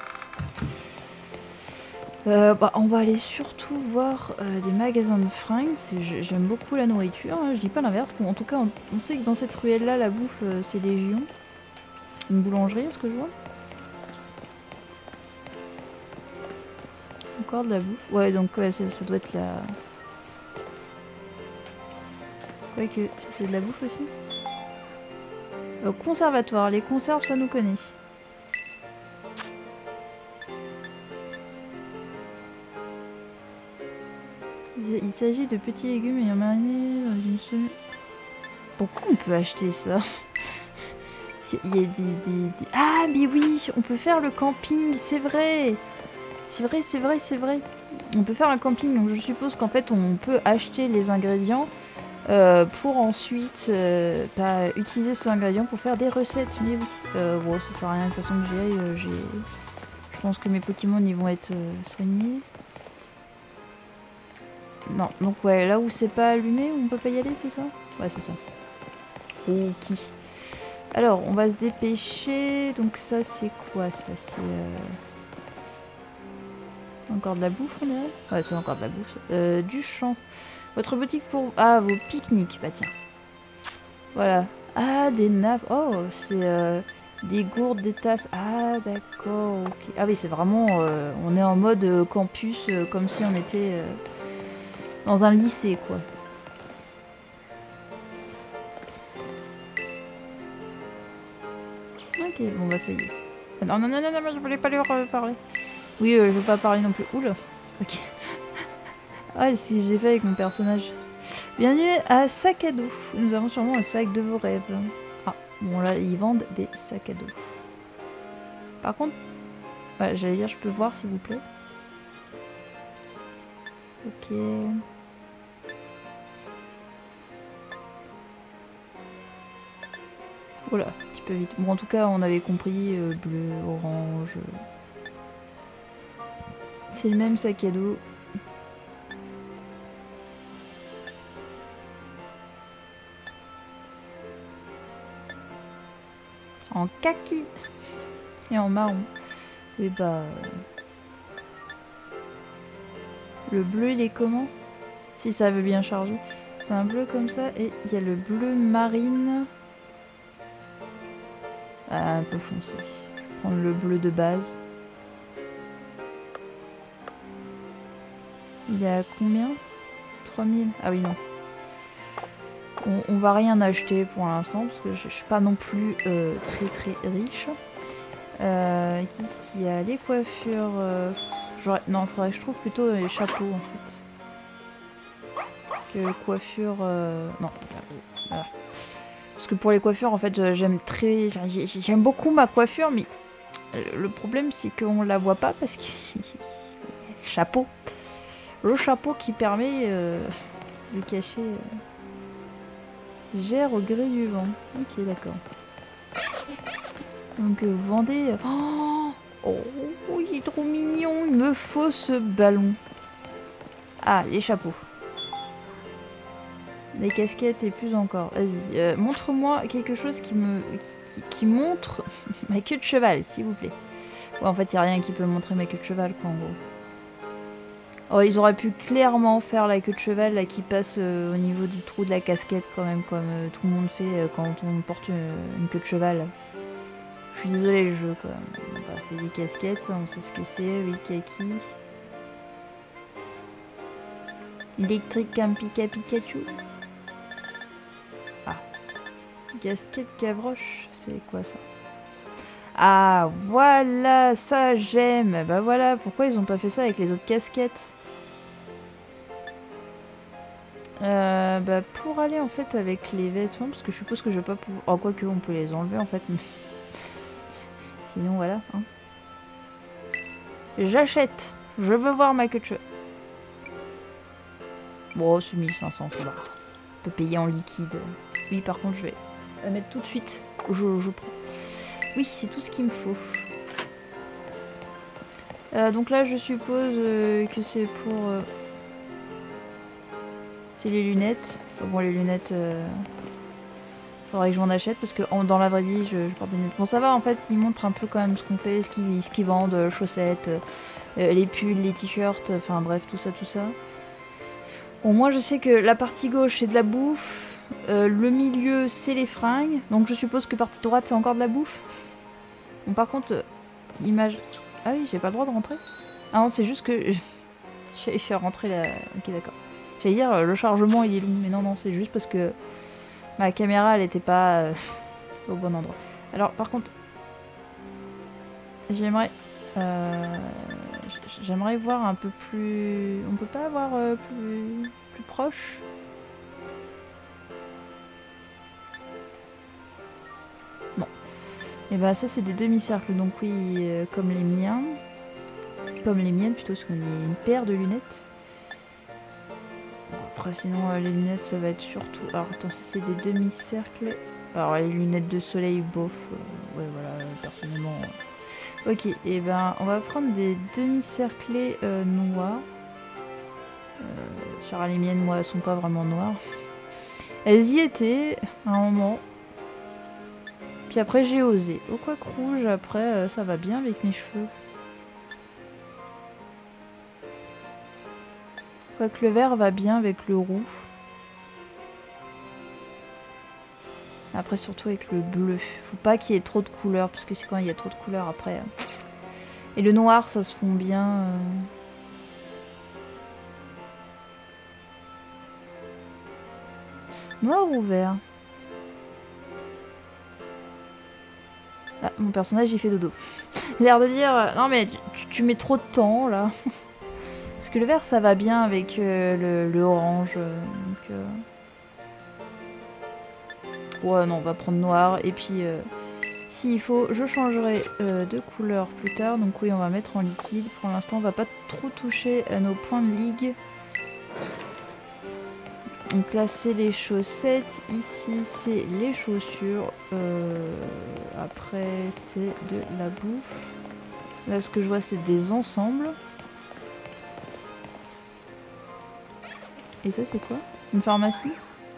Euh, bah, on va aller surtout voir euh, des magasins de fringues. J'aime beaucoup la nourriture, hein, je dis pas l'inverse. Bon, en tout cas, on, on sait que dans cette ruelle-là, la bouffe, euh, c'est légion. Une boulangerie, est-ce que je vois? Encore de la bouffe. Ouais, donc ouais, ça, ça doit être la... Quoique, ça c'est de la bouffe aussi. Au conservatoire, les conserves, ça nous connaît. Il s'agit de petits légumes ayant mariné dans une seule... Pourquoi on peut acheter ça? Il y a des, des, des... Ah mais oui, on peut faire le camping, c'est vrai. C'est vrai, c'est vrai, c'est vrai. On peut faire un camping, donc je suppose qu'en fait on peut acheter les ingrédients euh, pour ensuite euh, bah, utiliser ces ingrédients pour faire des recettes. Mais oui, euh, bon, ça sert à rien de toute façon que j'y aille. Euh, je pense que mes Pokémon ils vont être euh, soignés. Non, donc ouais, là où c'est pas allumé, on peut pas y aller, c'est ça? Ouais, c'est ça. Ok. Alors, on va se dépêcher. Donc ça, c'est quoi ça? C'est... Euh... Encore de la bouffe, on dirait? Ouais, c'est encore de la bouffe. Euh, du champ. Votre boutique pour... Ah, vos pique-niques. Bah tiens. Voilà. Ah, des nappes. Oh, c'est... Euh... Des gourdes, des tasses. Ah, d'accord, ok. Ah oui, c'est vraiment... Euh... On est en mode euh, campus, euh, comme si on était... Euh... Dans un lycée, quoi. Ok, bon bah ça y est. Non, non, non, non, non, je voulais pas lui parler. Oui, euh, je veux pas parler non plus. Oula. Ok. Ah, si j'ai fait avec mon personnage. Bienvenue à Sac à dos. Nous avons sûrement un sac de vos rêves. Ah, bon là, ils vendent des sacs à dos. Par contre, ouais, j'allais dire, je peux voir s'il vous plaît. Ok. Voilà, un petit peu vite. Bon, en tout cas, on avait compris, euh, bleu, orange. C'est le même sac à dos. En kaki. Et en marron. Oui, bah... Euh... Le bleu, il est comment? Si ça veut bien charger. C'est un bleu comme ça. Et il y a le bleu marine. Ah, un peu foncé. Je vais prendre le bleu de base. Il est à combien? trois mille. Ah oui, non. On, on va rien acheter pour l'instant parce que je, je suis pas non plus euh, très très riche. Euh, Qu'est-ce qu'il y a? Les coiffures. Euh, non, il faudrait que je trouve plutôt les chapeaux en fait. Que coiffure. Euh, non. Voilà. Parce que pour les coiffures, en fait, j'aime très, j'aime beaucoup ma coiffure, mais le problème c'est qu'on la voit pas parce que chapeau, le chapeau qui permet euh, de cacher. Euh... Gère au gré du vent. Ok, d'accord. Donc euh, vous vendez... Oh, oh, il est trop mignon. Il me faut ce ballon. Ah, les chapeaux. Les casquettes et plus encore. Vas-y, euh, montre-moi quelque chose qui me... Qui, qui montre ma queue de cheval, s'il vous plaît. Ouais, en fait, il n'y a rien qui peut montrer ma queue de cheval, quoi, en gros. Oh, ils auraient pu clairement faire la queue de cheval là, qui passe euh, au niveau du trou de la casquette quand même, comme euh, tout le monde fait euh, quand on porte une, une queue de cheval. Je suis désolée le jeu quoi. Bah, c'est des casquettes, on sait ce que c'est, oui, kaki. Électrique Pika Pikachu. Ah. Casquette Gavroche, c'est quoi ça? Ah voilà, ça j'aime. Bah voilà, pourquoi ils ont pas fait ça avec les autres casquettes? Euh, bah pour aller en fait avec les vêtements, parce que je suppose que je vais pas pouvoir... Oh, quoique on peut les enlever en fait. Mais... Sinon voilà. Hein. J'achète. Je veux voir ma queue de cheveux. Bon, c'est mille cinq cents, ça va. On peut payer en liquide. Oui, par contre, je vais la mettre tout de suite. Je, je prends. Oui, c'est tout ce qu'il me faut. Euh, donc là, je suppose euh, que c'est pour... Euh... C'est les lunettes. Bon, les lunettes... Euh... Faudrait que je m'en achète parce que en, dans la vraie vie, je, je porte des lunettes. Bon, ça va, en fait, ils montrent un peu quand même ce qu'on fait, ce qu'ils ce qu'ils vendent, euh, chaussettes, euh, les pulls, les t-shirts, enfin bref, tout ça, tout ça. Bon, moi, je sais que la partie gauche, c'est de la bouffe. Euh, le milieu, c'est les fringues. Donc, je suppose que partie droite, c'est encore de la bouffe. Bon, par contre, euh, image... Ah oui, j'ai pas le droit de rentrer. Ah non, c'est juste que... J'allais faire rentrer la... Ok, d'accord. J'allais dire, euh, le chargement, il est long. Mais non, non, c'est juste parce que... Ma caméra, elle était pas euh, au bon endroit. Alors, par contre, j'aimerais, euh, j'aimerais voir un peu plus. On peut pas avoir euh, plus, plus proche. Non. Et ben ça, c'est des demi-cercles, donc oui, euh, comme les miens, comme les miennes plutôt, parce qu'on est une paire de lunettes. Après, sinon, euh, les lunettes, ça va être surtout... Alors, attends, si c'est des demi-cercles... Alors, les lunettes de soleil, bof. Euh, ouais, voilà, euh, personnellement... Euh... Ok, et ben, on va prendre des demi-cerclés euh, noirs. Euh, sur les miennes, moi, elles sont pas vraiment noires. Elles y étaient, à un moment. Puis après, j'ai osé. Au quoi que rouge, après, euh, ça va bien avec mes cheveux. Quoique le vert va bien avec le roux. Après surtout avec le bleu. Faut pas qu'il y ait trop de couleurs parce que c'est quand il y a trop de couleurs après. Et le noir ça se fond bien. Euh... Noir ou vert? Ah, mon personnage il fait dodo. Il a l'air de dire non mais tu, tu mets trop de temps là. Parce que le vert ça va bien avec euh, le, le orange. Euh, donc, euh... Ouais non on va prendre noir et puis euh, s'il faut je changerai euh, de couleur plus tard. Donc oui on va mettre en liquide. Pour l'instant on va pas trop toucher à nos points de ligue. Donc là c'est les chaussettes. Ici c'est les chaussures. Euh, après c'est de la bouffe. Là ce que je vois c'est des ensembles. Et ça c'est quoi? Une pharmacie?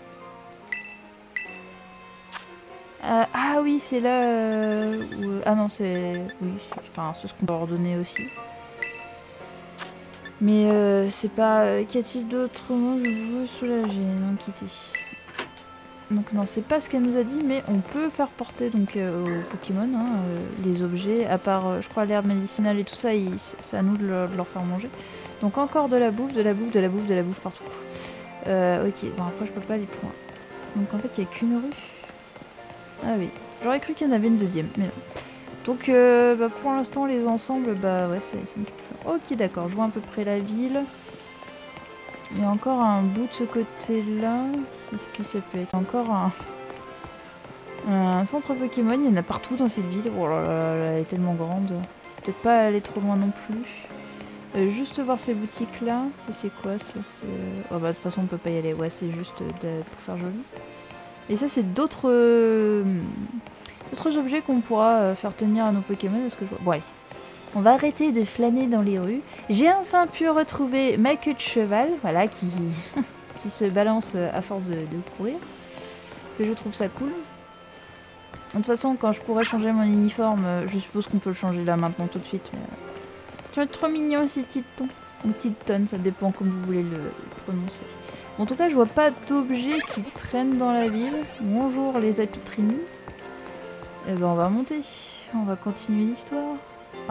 euh, Ah oui c'est là euh, où... Ah non c'est... Oui enfin, c'est ce qu'on peut ordonner aussi. Mais euh, c'est pas... Euh, Qu'y a-t-il d'autre? Moi je veux soulager, non quitter. Donc non c'est pas ce qu'elle nous a dit mais on peut faire porter donc euh, aux Pokémon hein, euh, les objets. À part euh, je crois l'herbe médicinale et tout ça, c'est à nous de leur, de leur faire manger. Donc encore de la bouffe, de la bouffe, de la bouffe, de la bouffe partout. Euh, ok, bon après je peux pas aller plus loin. Donc en fait il n'y a qu'une rue. Ah oui, j'aurais cru qu'il y en avait une deuxième, mais non. Donc euh, bah, pour l'instant les ensembles, bah ouais c'est... Ok d'accord, je vois à peu près la ville. Il y a encore un bout de ce côté-là. Qu'est-ce que ça peut être? Encore un... un centre Pokémon, il y en a partout dans cette ville. Oh là là, là elle est tellement grande. Peut-être pas aller trop loin non plus. Euh, juste voir ces boutiques là, ça c'est quoi ça? Oh bah de toute façon on peut pas y aller, ouais c'est juste de, pour faire joli. Et ça, c'est d'autres euh, d'autres objets qu'on pourra euh, faire tenir à nos Pokémon. Est-ce que je vois... Bon, allez. On va arrêter de flâner dans les rues. J'ai enfin pu retrouver ma queue de cheval, voilà, qui, qui se balance à force de, de courir. Et je trouve ça cool. De toute façon, quand je pourrai changer mon uniforme, je suppose qu'on peut le changer là maintenant tout de suite. Mais... Tu es trop mignon, ces Tilton. Ou Tilton, ça dépend comme vous voulez le, le prononcer. En tout cas, je vois pas d'objets qui traînent dans la ville. Bonjour les apitrini. Et ben on va monter. On va continuer l'histoire. Ah.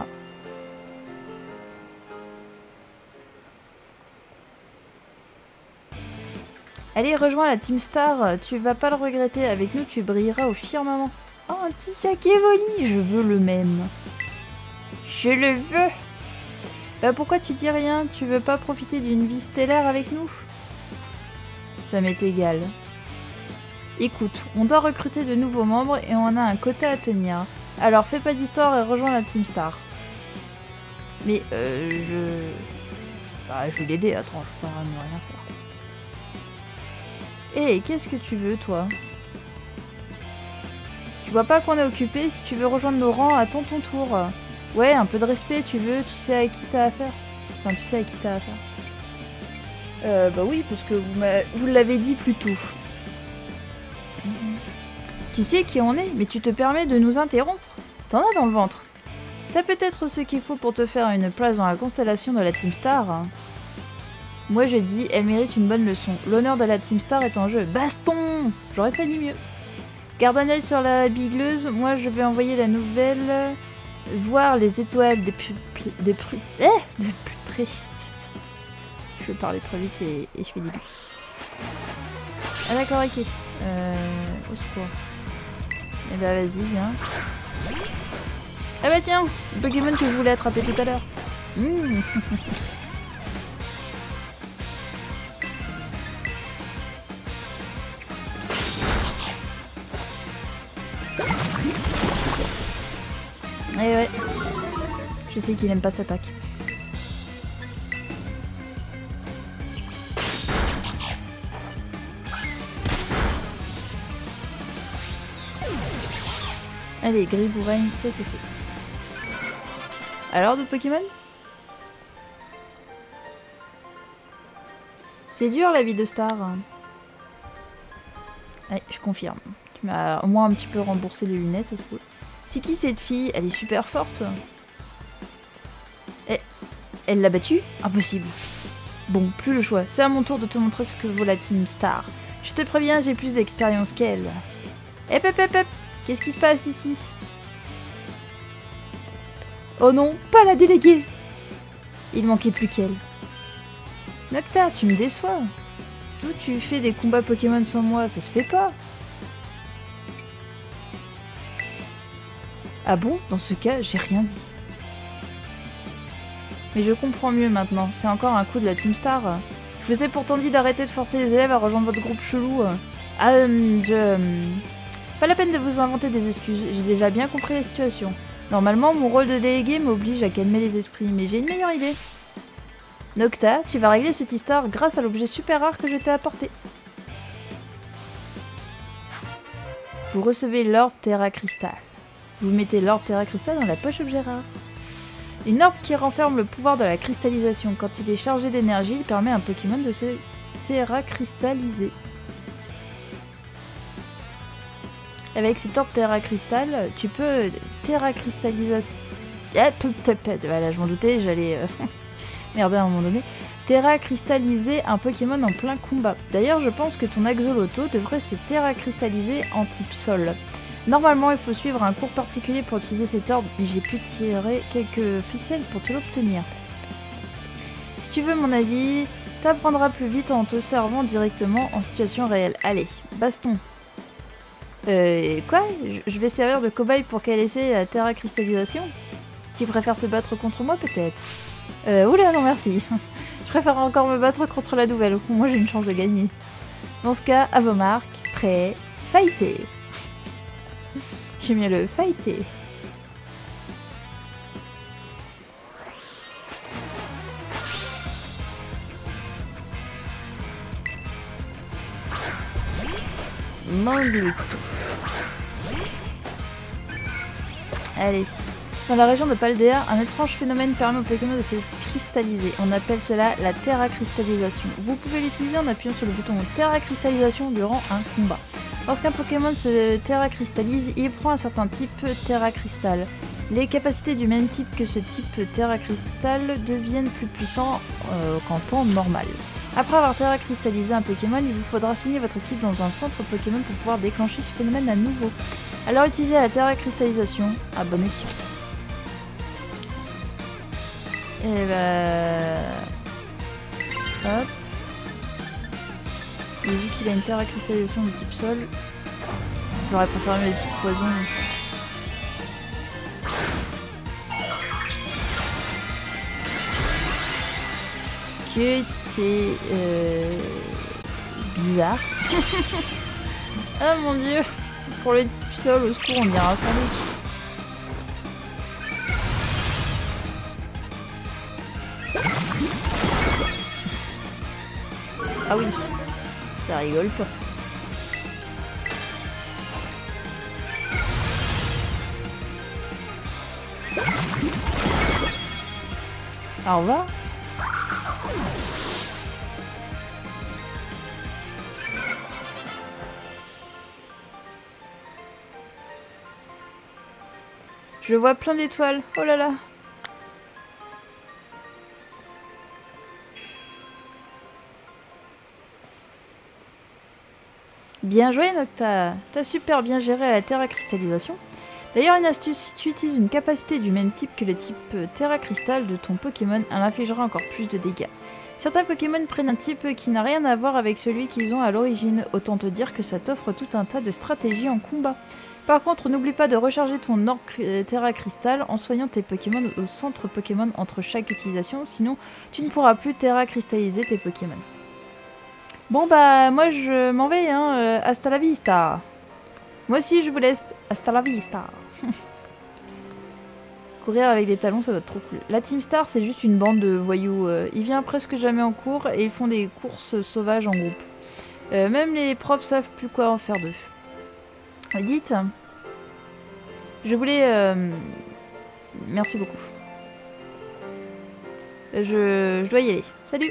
Allez, rejoins la Team Star. Tu vas pas le regretter. Avec nous, tu brilleras au firmament. Oh, un petit sac Evoli. Je veux le même. Je le veux. Bah pourquoi tu dis rien? Tu veux pas profiter d'une vie stellaire avec nous? Ça m'est égal. Écoute, on doit recruter de nouveaux membres et on a un quota à tenir. Alors fais pas d'histoire et rejoins la Team Star. Mais euh, je... Bah je vais l'aider, attends, je peux pas ne rien faire. Hé, hey, qu'est-ce que tu veux toi? Tu vois pas qu'on est occupé? Si tu veux rejoindre nos rangs, attends ton tour. Ouais, un peu de respect, tu veux, tu sais à qui t'as affaire. Enfin, tu sais à qui t'as affaire. Euh, bah oui, parce que vous, vous l'avez dit plus tôt. Mmh. Tu sais qui on est, mais tu te permets de nous interrompre. T'en as dans le ventre. T'as peut-être ce qu'il faut pour te faire une place dans la constellation de la Team Star. Hein. Moi je dis, elle mérite une bonne leçon. L'honneur de la Team Star est en jeu. Baston! J'aurais pas dit mieux. Garde un œil sur la bigleuse, moi je vais envoyer la nouvelle... Voir les étoiles des plus... Des plus... Eh de plus près. Je vais parler trop vite et, et je fais des buts. Ah d'accord, ok. Euh... Au secours. Eh bah vas-y, viens. Ah bah tiens, le Pokémon que je voulais attraper tout à l'heure. Mmh. Eh ouais. Je sais qu'il aime pas cette attaque. Allez, Gribouraine, ça c'est fait. Alors, d'autres Pokémon? C'est dur la vie de star. Allez, je confirme. Tu m'as au moins un petit peu remboursé les lunettes, ça c'est cool. C'est qui cette fille? Elle est super forte. Et elle l'a battue? Impossible. Bon, plus le choix. C'est à mon tour de te montrer ce que vaut la Team Star. Je te préviens, j'ai plus d'expérience qu'elle. Hep hep hep hep. Qu'est-ce qui se passe ici? Oh non, pas la déléguée! Il manquait plus qu'elle. Nocta, tu me déçois. D'où tu fais des combats Pokémon sans moi? Ça se fait pas. Ah bon? Dans ce cas, j'ai rien dit. Mais je comprends mieux maintenant. C'est encore un coup de la Team Star. Je vous ai pourtant dit d'arrêter de forcer les élèves à rejoindre votre groupe chelou. Ah, euh, je... Pas la peine de vous inventer des excuses. J'ai déjà bien compris la situation. Normalement, mon rôle de délégué m'oblige à calmer les esprits. Mais j'ai une meilleure idée. Nocta, tu vas régler cette histoire grâce à l'objet super rare que je t'ai apporté. Vous recevez l'orbe Terra Crystal. Vous mettez l'orbe Terra Crystal dans la poche objet rare. Une orbe qui renferme le pouvoir de la cristallisation. Quand il est chargé d'énergie, il permet à un Pokémon de se Terra cristalliser. Avec cette orbe Terra Crystal, tu peux Terra cristallisation. Ah, voilà, je m'en doutais, j'allais euh... merder à un moment donné. Terra cristalliser un Pokémon en plein combat. D'ailleurs, je pense que ton Axolotl devrait se Terra cristalliser en type sol. Normalement, il faut suivre un cours particulier pour utiliser cette orbe, mais j'ai pu tirer quelques ficelles pour te l'obtenir. Si tu veux mon avis, t'apprendras plus vite en te servant directement en situation réelle. Allez, baston. Euh, quoi? Je vais servir de cobaye pour qu'elle essaie la Terra cristallisation? Tu préfères te battre contre moi peut-être? Euh, oula, non merci. Je préfère encore me battre contre la nouvelle, au moins j'ai une chance de gagner. Dans ce cas, à vos marques, prêts, fighter. J'aime bien le fighter. Mangluto. Allez. Dans la région de Paldea, un étrange phénomène permet aux Pokémon de se cristalliser. On appelle cela la Terra Cristallisation. Vous pouvez l'utiliser en appuyant sur le bouton Terra Cristallisation durant un combat. Lorsqu'un Pokémon se Terra Cristallise, il prend un certain type Terra Crystal. Les capacités du même type que ce type Terra Crystal deviennent plus puissants euh, qu'en temps normal. Après avoir Terra Cristallisé un Pokémon, il vous faudra soigner votre équipe dans un centre Pokémon pour pouvoir déclencher ce phénomène à nouveau. Alors utilisez la Terra Cristallisation à bon escient. Et bah... Hop. Et vu qu'il a une Terra Cristallisation de type sol, j'aurais préféré mettre le type poison. Que c'est euh, bizarre. Oh mon dieu. Pour le type sol, au secours, on dirait un sandwich. Ah oui, ça rigole pas. Au revoir. Je vois plein d'étoiles. Oh là là. Bien joué Nocta. T'as super bien géré la Terra Cristallisation. D'ailleurs une astuce, si tu utilises une capacité du même type que le type Terra Crystal de ton Pokémon, elle infligera encore plus de dégâts. Certains Pokémon prennent un type qui n'a rien à voir avec celui qu'ils ont à l'origine. Autant te dire que ça t'offre tout un tas de stratégies en combat. Par contre, n'oublie pas de recharger ton Orb Terra Crystal en soignant tes Pokémon au centre Pokémon entre chaque utilisation, sinon tu ne pourras plus Terra Cristalliser tes Pokémon. Bon bah, moi je m'en vais, hein, euh, hasta la vista. Moi aussi je vous laisse, hasta la vista. Courir avec des talons, ça doit être trop cool. La Team Star, c'est juste une bande de voyous. Euh, ils viennent presque jamais en cours et ils font des courses sauvages en groupe. Euh, même les profs savent plus quoi en faire d'eux. Dites, je voulais... Euh... Merci beaucoup. Je... je dois y aller. Salut.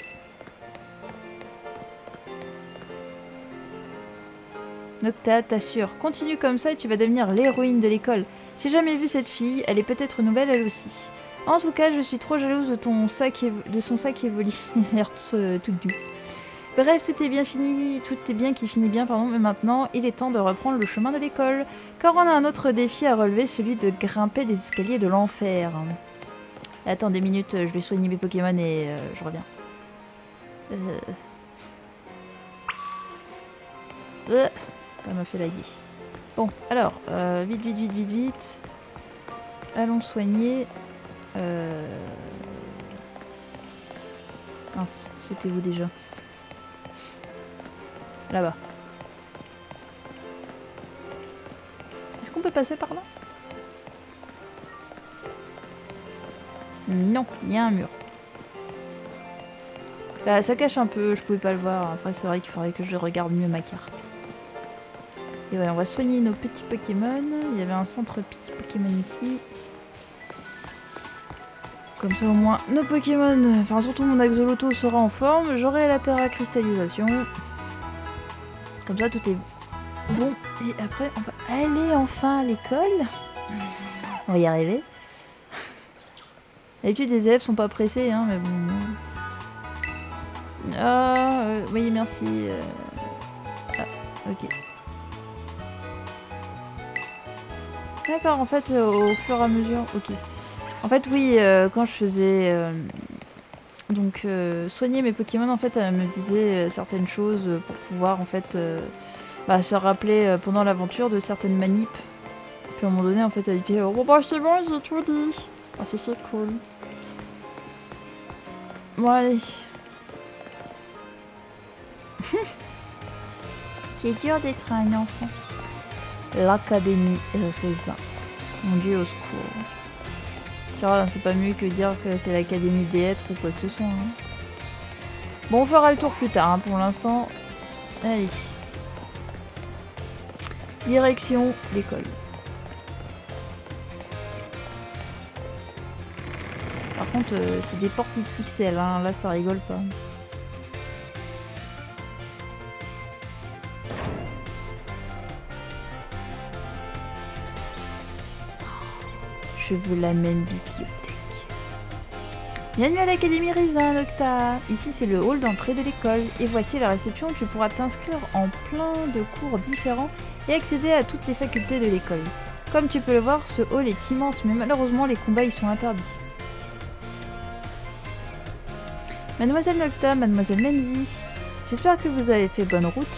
Nocta, t'assure, continue comme ça et tu vas devenir l'héroïne de l'école. J'ai jamais vu cette fille, elle est peut-être nouvelle elle aussi. En tout cas, je suis trop jalouse de, ton sac de son sac évoli. Il a l'air tout, tout doux. Bref, tout est bien fini, tout est bien qui finit bien, pardon, mais maintenant, il est temps de reprendre le chemin de l'école, car on a un autre défi à relever, celui de grimper les escaliers de l'enfer. Attends deux minutes, je vais soigner mes Pokémon et euh, je reviens. Euh... Euh, ça m'a fait laguer. Bon, alors, euh, vite, vite, vite, vite, vite. Allons soigner. Euh... Mince, c'était où déjà ? Là-bas. Est-ce qu'on peut passer par là? Non, il y a un mur. Bah, ça cache un peu, je pouvais pas le voir. Après, c'est vrai qu'il faudrait que je regarde mieux ma carte. Et ouais, on va soigner nos petits Pokémon. Il y avait un centre petit Pokémon ici. Comme ça, au moins, nos Pokémon, enfin surtout mon Axoloto sera en forme. J'aurai la Terra Cristallisation. Comme ça, tout est bon. Et après, on va aller enfin à l'école. On va y arriver. D'habitude, les élèves sont pas pressés, hein, mais bon. Ah, euh, oui, merci. Euh... Ah, ok. D'accord, en fait, euh, au fur et à mesure... Ok. En fait, oui, euh, quand je faisais... Euh, donc, euh, soigner mes Pokémon, en fait, elle me disait euh, certaines choses pour pouvoir, en fait, euh, bah, se rappeler euh, pendant l'aventure de certaines manips. Puis à un moment donné, en fait, elle dit « Oh, bah, c'est bon, j'ai tout dit. Ah, c'est c'est cool. » Bon, allez. C'est dur d'être un enfant. L'académie Raisin. Mon dieu, au secours. Tu vois, c'est pas mieux que dire que c'est l'académie des êtres ou quoi que ce soit. Hein. Bon, on fera le tour plus tard, hein, pour l'instant. Allez. Direction l'école. Par contre, euh, c'est des portes X X L, hein. Là ça rigole pas. Je veux la même bibliothèque. Bienvenue à l'Académie Raisin, Nocta. Ici c'est le hall d'entrée de l'école. Et voici la réception où tu pourras t'inscrire en plein de cours différents et accéder à toutes les facultés de l'école. Comme tu peux le voir, ce hall est immense, mais malheureusement les combats y sont interdits. Mademoiselle Nocta, Mademoiselle Menzi, j'espère que vous avez fait bonne route.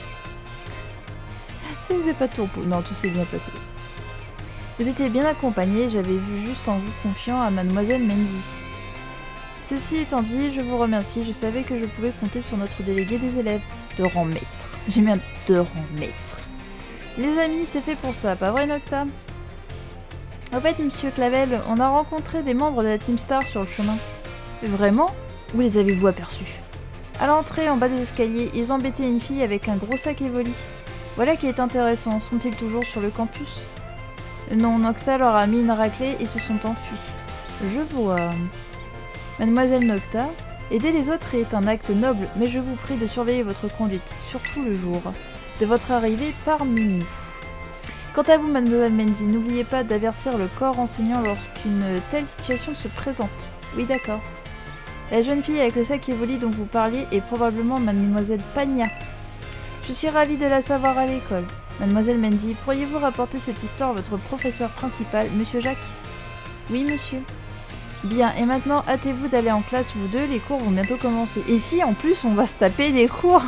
Ça ne faisait pas tout repos. Non, tout s'est bien passé. Vous étiez bien accompagnés, j'avais vu juste en vous confiant à Mademoiselle Menzi. Ceci étant dit, je vous remercie, je savais que je pouvais compter sur notre délégué des élèves. De rang maître. J'ai mis un de rang maître. Les amis, c'est fait pour ça, pas vrai Nocta? En fait, monsieur Clavel, on a rencontré des membres de la Team Star sur le chemin. Vraiment? Où les avez-vous aperçus? À l'entrée, en bas des escaliers, ils embêtaient une fille avec un gros sac Evoli. Voilà qui est intéressant, sont-ils toujours sur le campus? Non, Nocta leur a mis une raclée et se sont enfuis. Je vois. Mademoiselle Nocta, aider les autres est un acte noble, mais je vous prie de surveiller votre conduite, surtout le jour de votre arrivée parmi nous. Quant à vous, Mademoiselle Menzi, n'oubliez pas d'avertir le corps enseignant lorsqu'une telle situation se présente. Oui, d'accord. La jeune fille avec le sac Evoli dont vous parliez est probablement Mademoiselle Pagna. Je suis ravie de la savoir à l'école. Mademoiselle Menzi, pourriez-vous rapporter cette histoire à votre professeur principal, Monsieur Jacques? Oui, monsieur. Bien, et maintenant, hâtez-vous d'aller en classe, vous deux, les cours vont bientôt commencer. Et si, en plus, on va se taper des cours.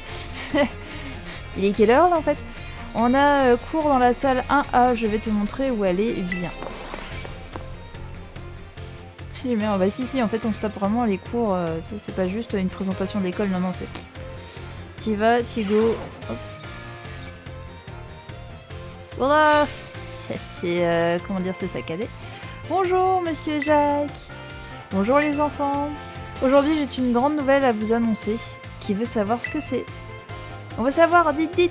Il est quelle heure, là, en fait? On a euh, cours dans la salle un A, je vais te montrer où elle est, viens. J'ai dit, merde, bah si, si, en fait, on se tape vraiment les cours, euh, c'est pas juste une présentation de l'école, non, non, c'est... T'y vas, t'y go, hop. Voilà, c'est, euh, comment dire, c'est saccadé. Bonjour Monsieur Jacques. Bonjour les enfants. Aujourd'hui j'ai une grande nouvelle à vous annoncer. Qui veut savoir ce que c'est? On veut savoir, dites, dites.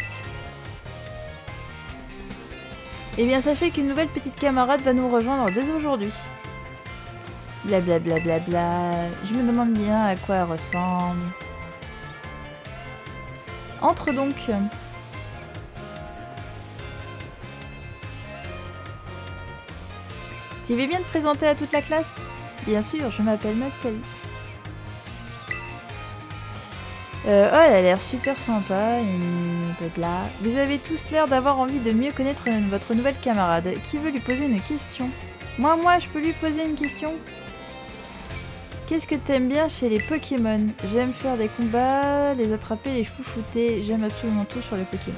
Eh bien sachez qu'une nouvelle petite camarade va nous rejoindre dès aujourd'hui. Blablabla bla bla bla. Je me demande bien à quoi elle ressemble. Entre donc. Tu veux bien te présenter à toute la classe? Bien sûr, je m'appelle Nathalie. Euh, oh, elle a l'air super sympa, et blabla. Vous avez tous l'air d'avoir envie de mieux connaître votre nouvelle camarade. Qui veut lui poser une question? Moi, moi, je peux lui poser une question? Qu'est-ce que t'aimes bien chez les Pokémon? J'aime faire des combats, les attraper, les chouchouter. J'aime absolument tout sur les Pokémon.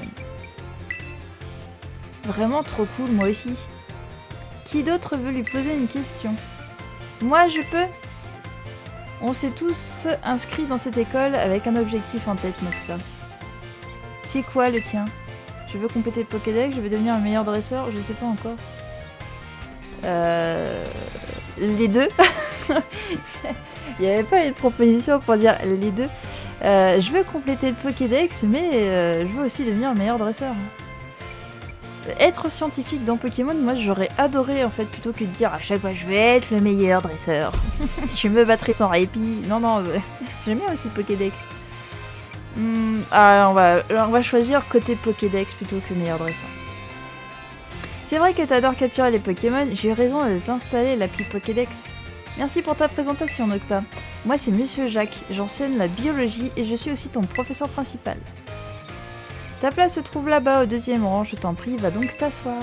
Vraiment trop cool, moi aussi. Qui d'autre veut lui poser une question? Moi, je peux? On s'est tous inscrits dans cette école avec un objectif en tête, Nocta. C'est quoi le tien? Je veux compléter le Pokédex, je veux devenir un meilleur dresseur, je sais pas encore. Euh... Les deux. Il n'y avait pas une proposition pour dire les deux. Euh, je veux compléter le Pokédex, mais euh, je veux aussi devenir un meilleur dresseur. Être scientifique dans Pokémon, moi j'aurais adoré en fait, plutôt que de dire à chaque fois je vais être le meilleur dresseur. Je me battrai sans répit. Non, non, euh, j'aime bien aussi le Pokédex. Hum, ah, on va, on va choisir côté Pokédex plutôt que meilleur dresseur. C'est vrai que t'adores capturer les Pokémon, j'ai eu raison de t'installer l'appli Pokédex. Merci pour ta présentation, Nocta. Moi c'est Monsieur Jacques, j'enseigne la biologie et je suis aussi ton professeur principal. Ta place se trouve là-bas au deuxième rang, je t'en prie, va donc t'asseoir.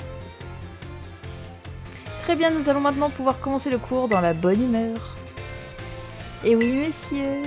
Très bien, nous allons maintenant pouvoir commencer le cours dans la bonne humeur. Et oui, messieurs.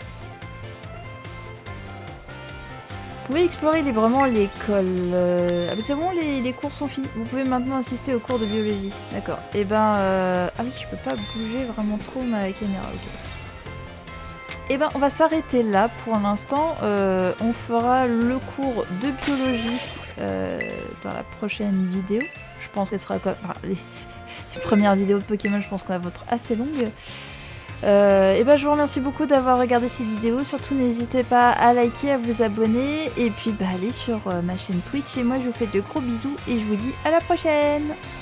Vous pouvez explorer librement l'école. Euh... Ah, c'est bon, les, les cours sont finis. Vous pouvez maintenant assister au cours de biologie. D'accord. Et eh ben... Euh... Ah oui, je peux pas bouger vraiment trop ma caméra, ok. Et eh ben, on va s'arrêter là pour l'instant. Euh, on fera le cours de biologie euh, dans la prochaine vidéo. Je pense qu'elle sera comme... Enfin, les... les premières vidéos de Pokémon, je pense qu'on va être assez longue. Euh, et ben je vous remercie beaucoup d'avoir regardé cette vidéo, surtout n'hésitez pas à liker, à vous abonner et puis bah, allez sur euh, ma chaîne Twitch et moi je vous fais de gros bisous et je vous dis à la prochaine.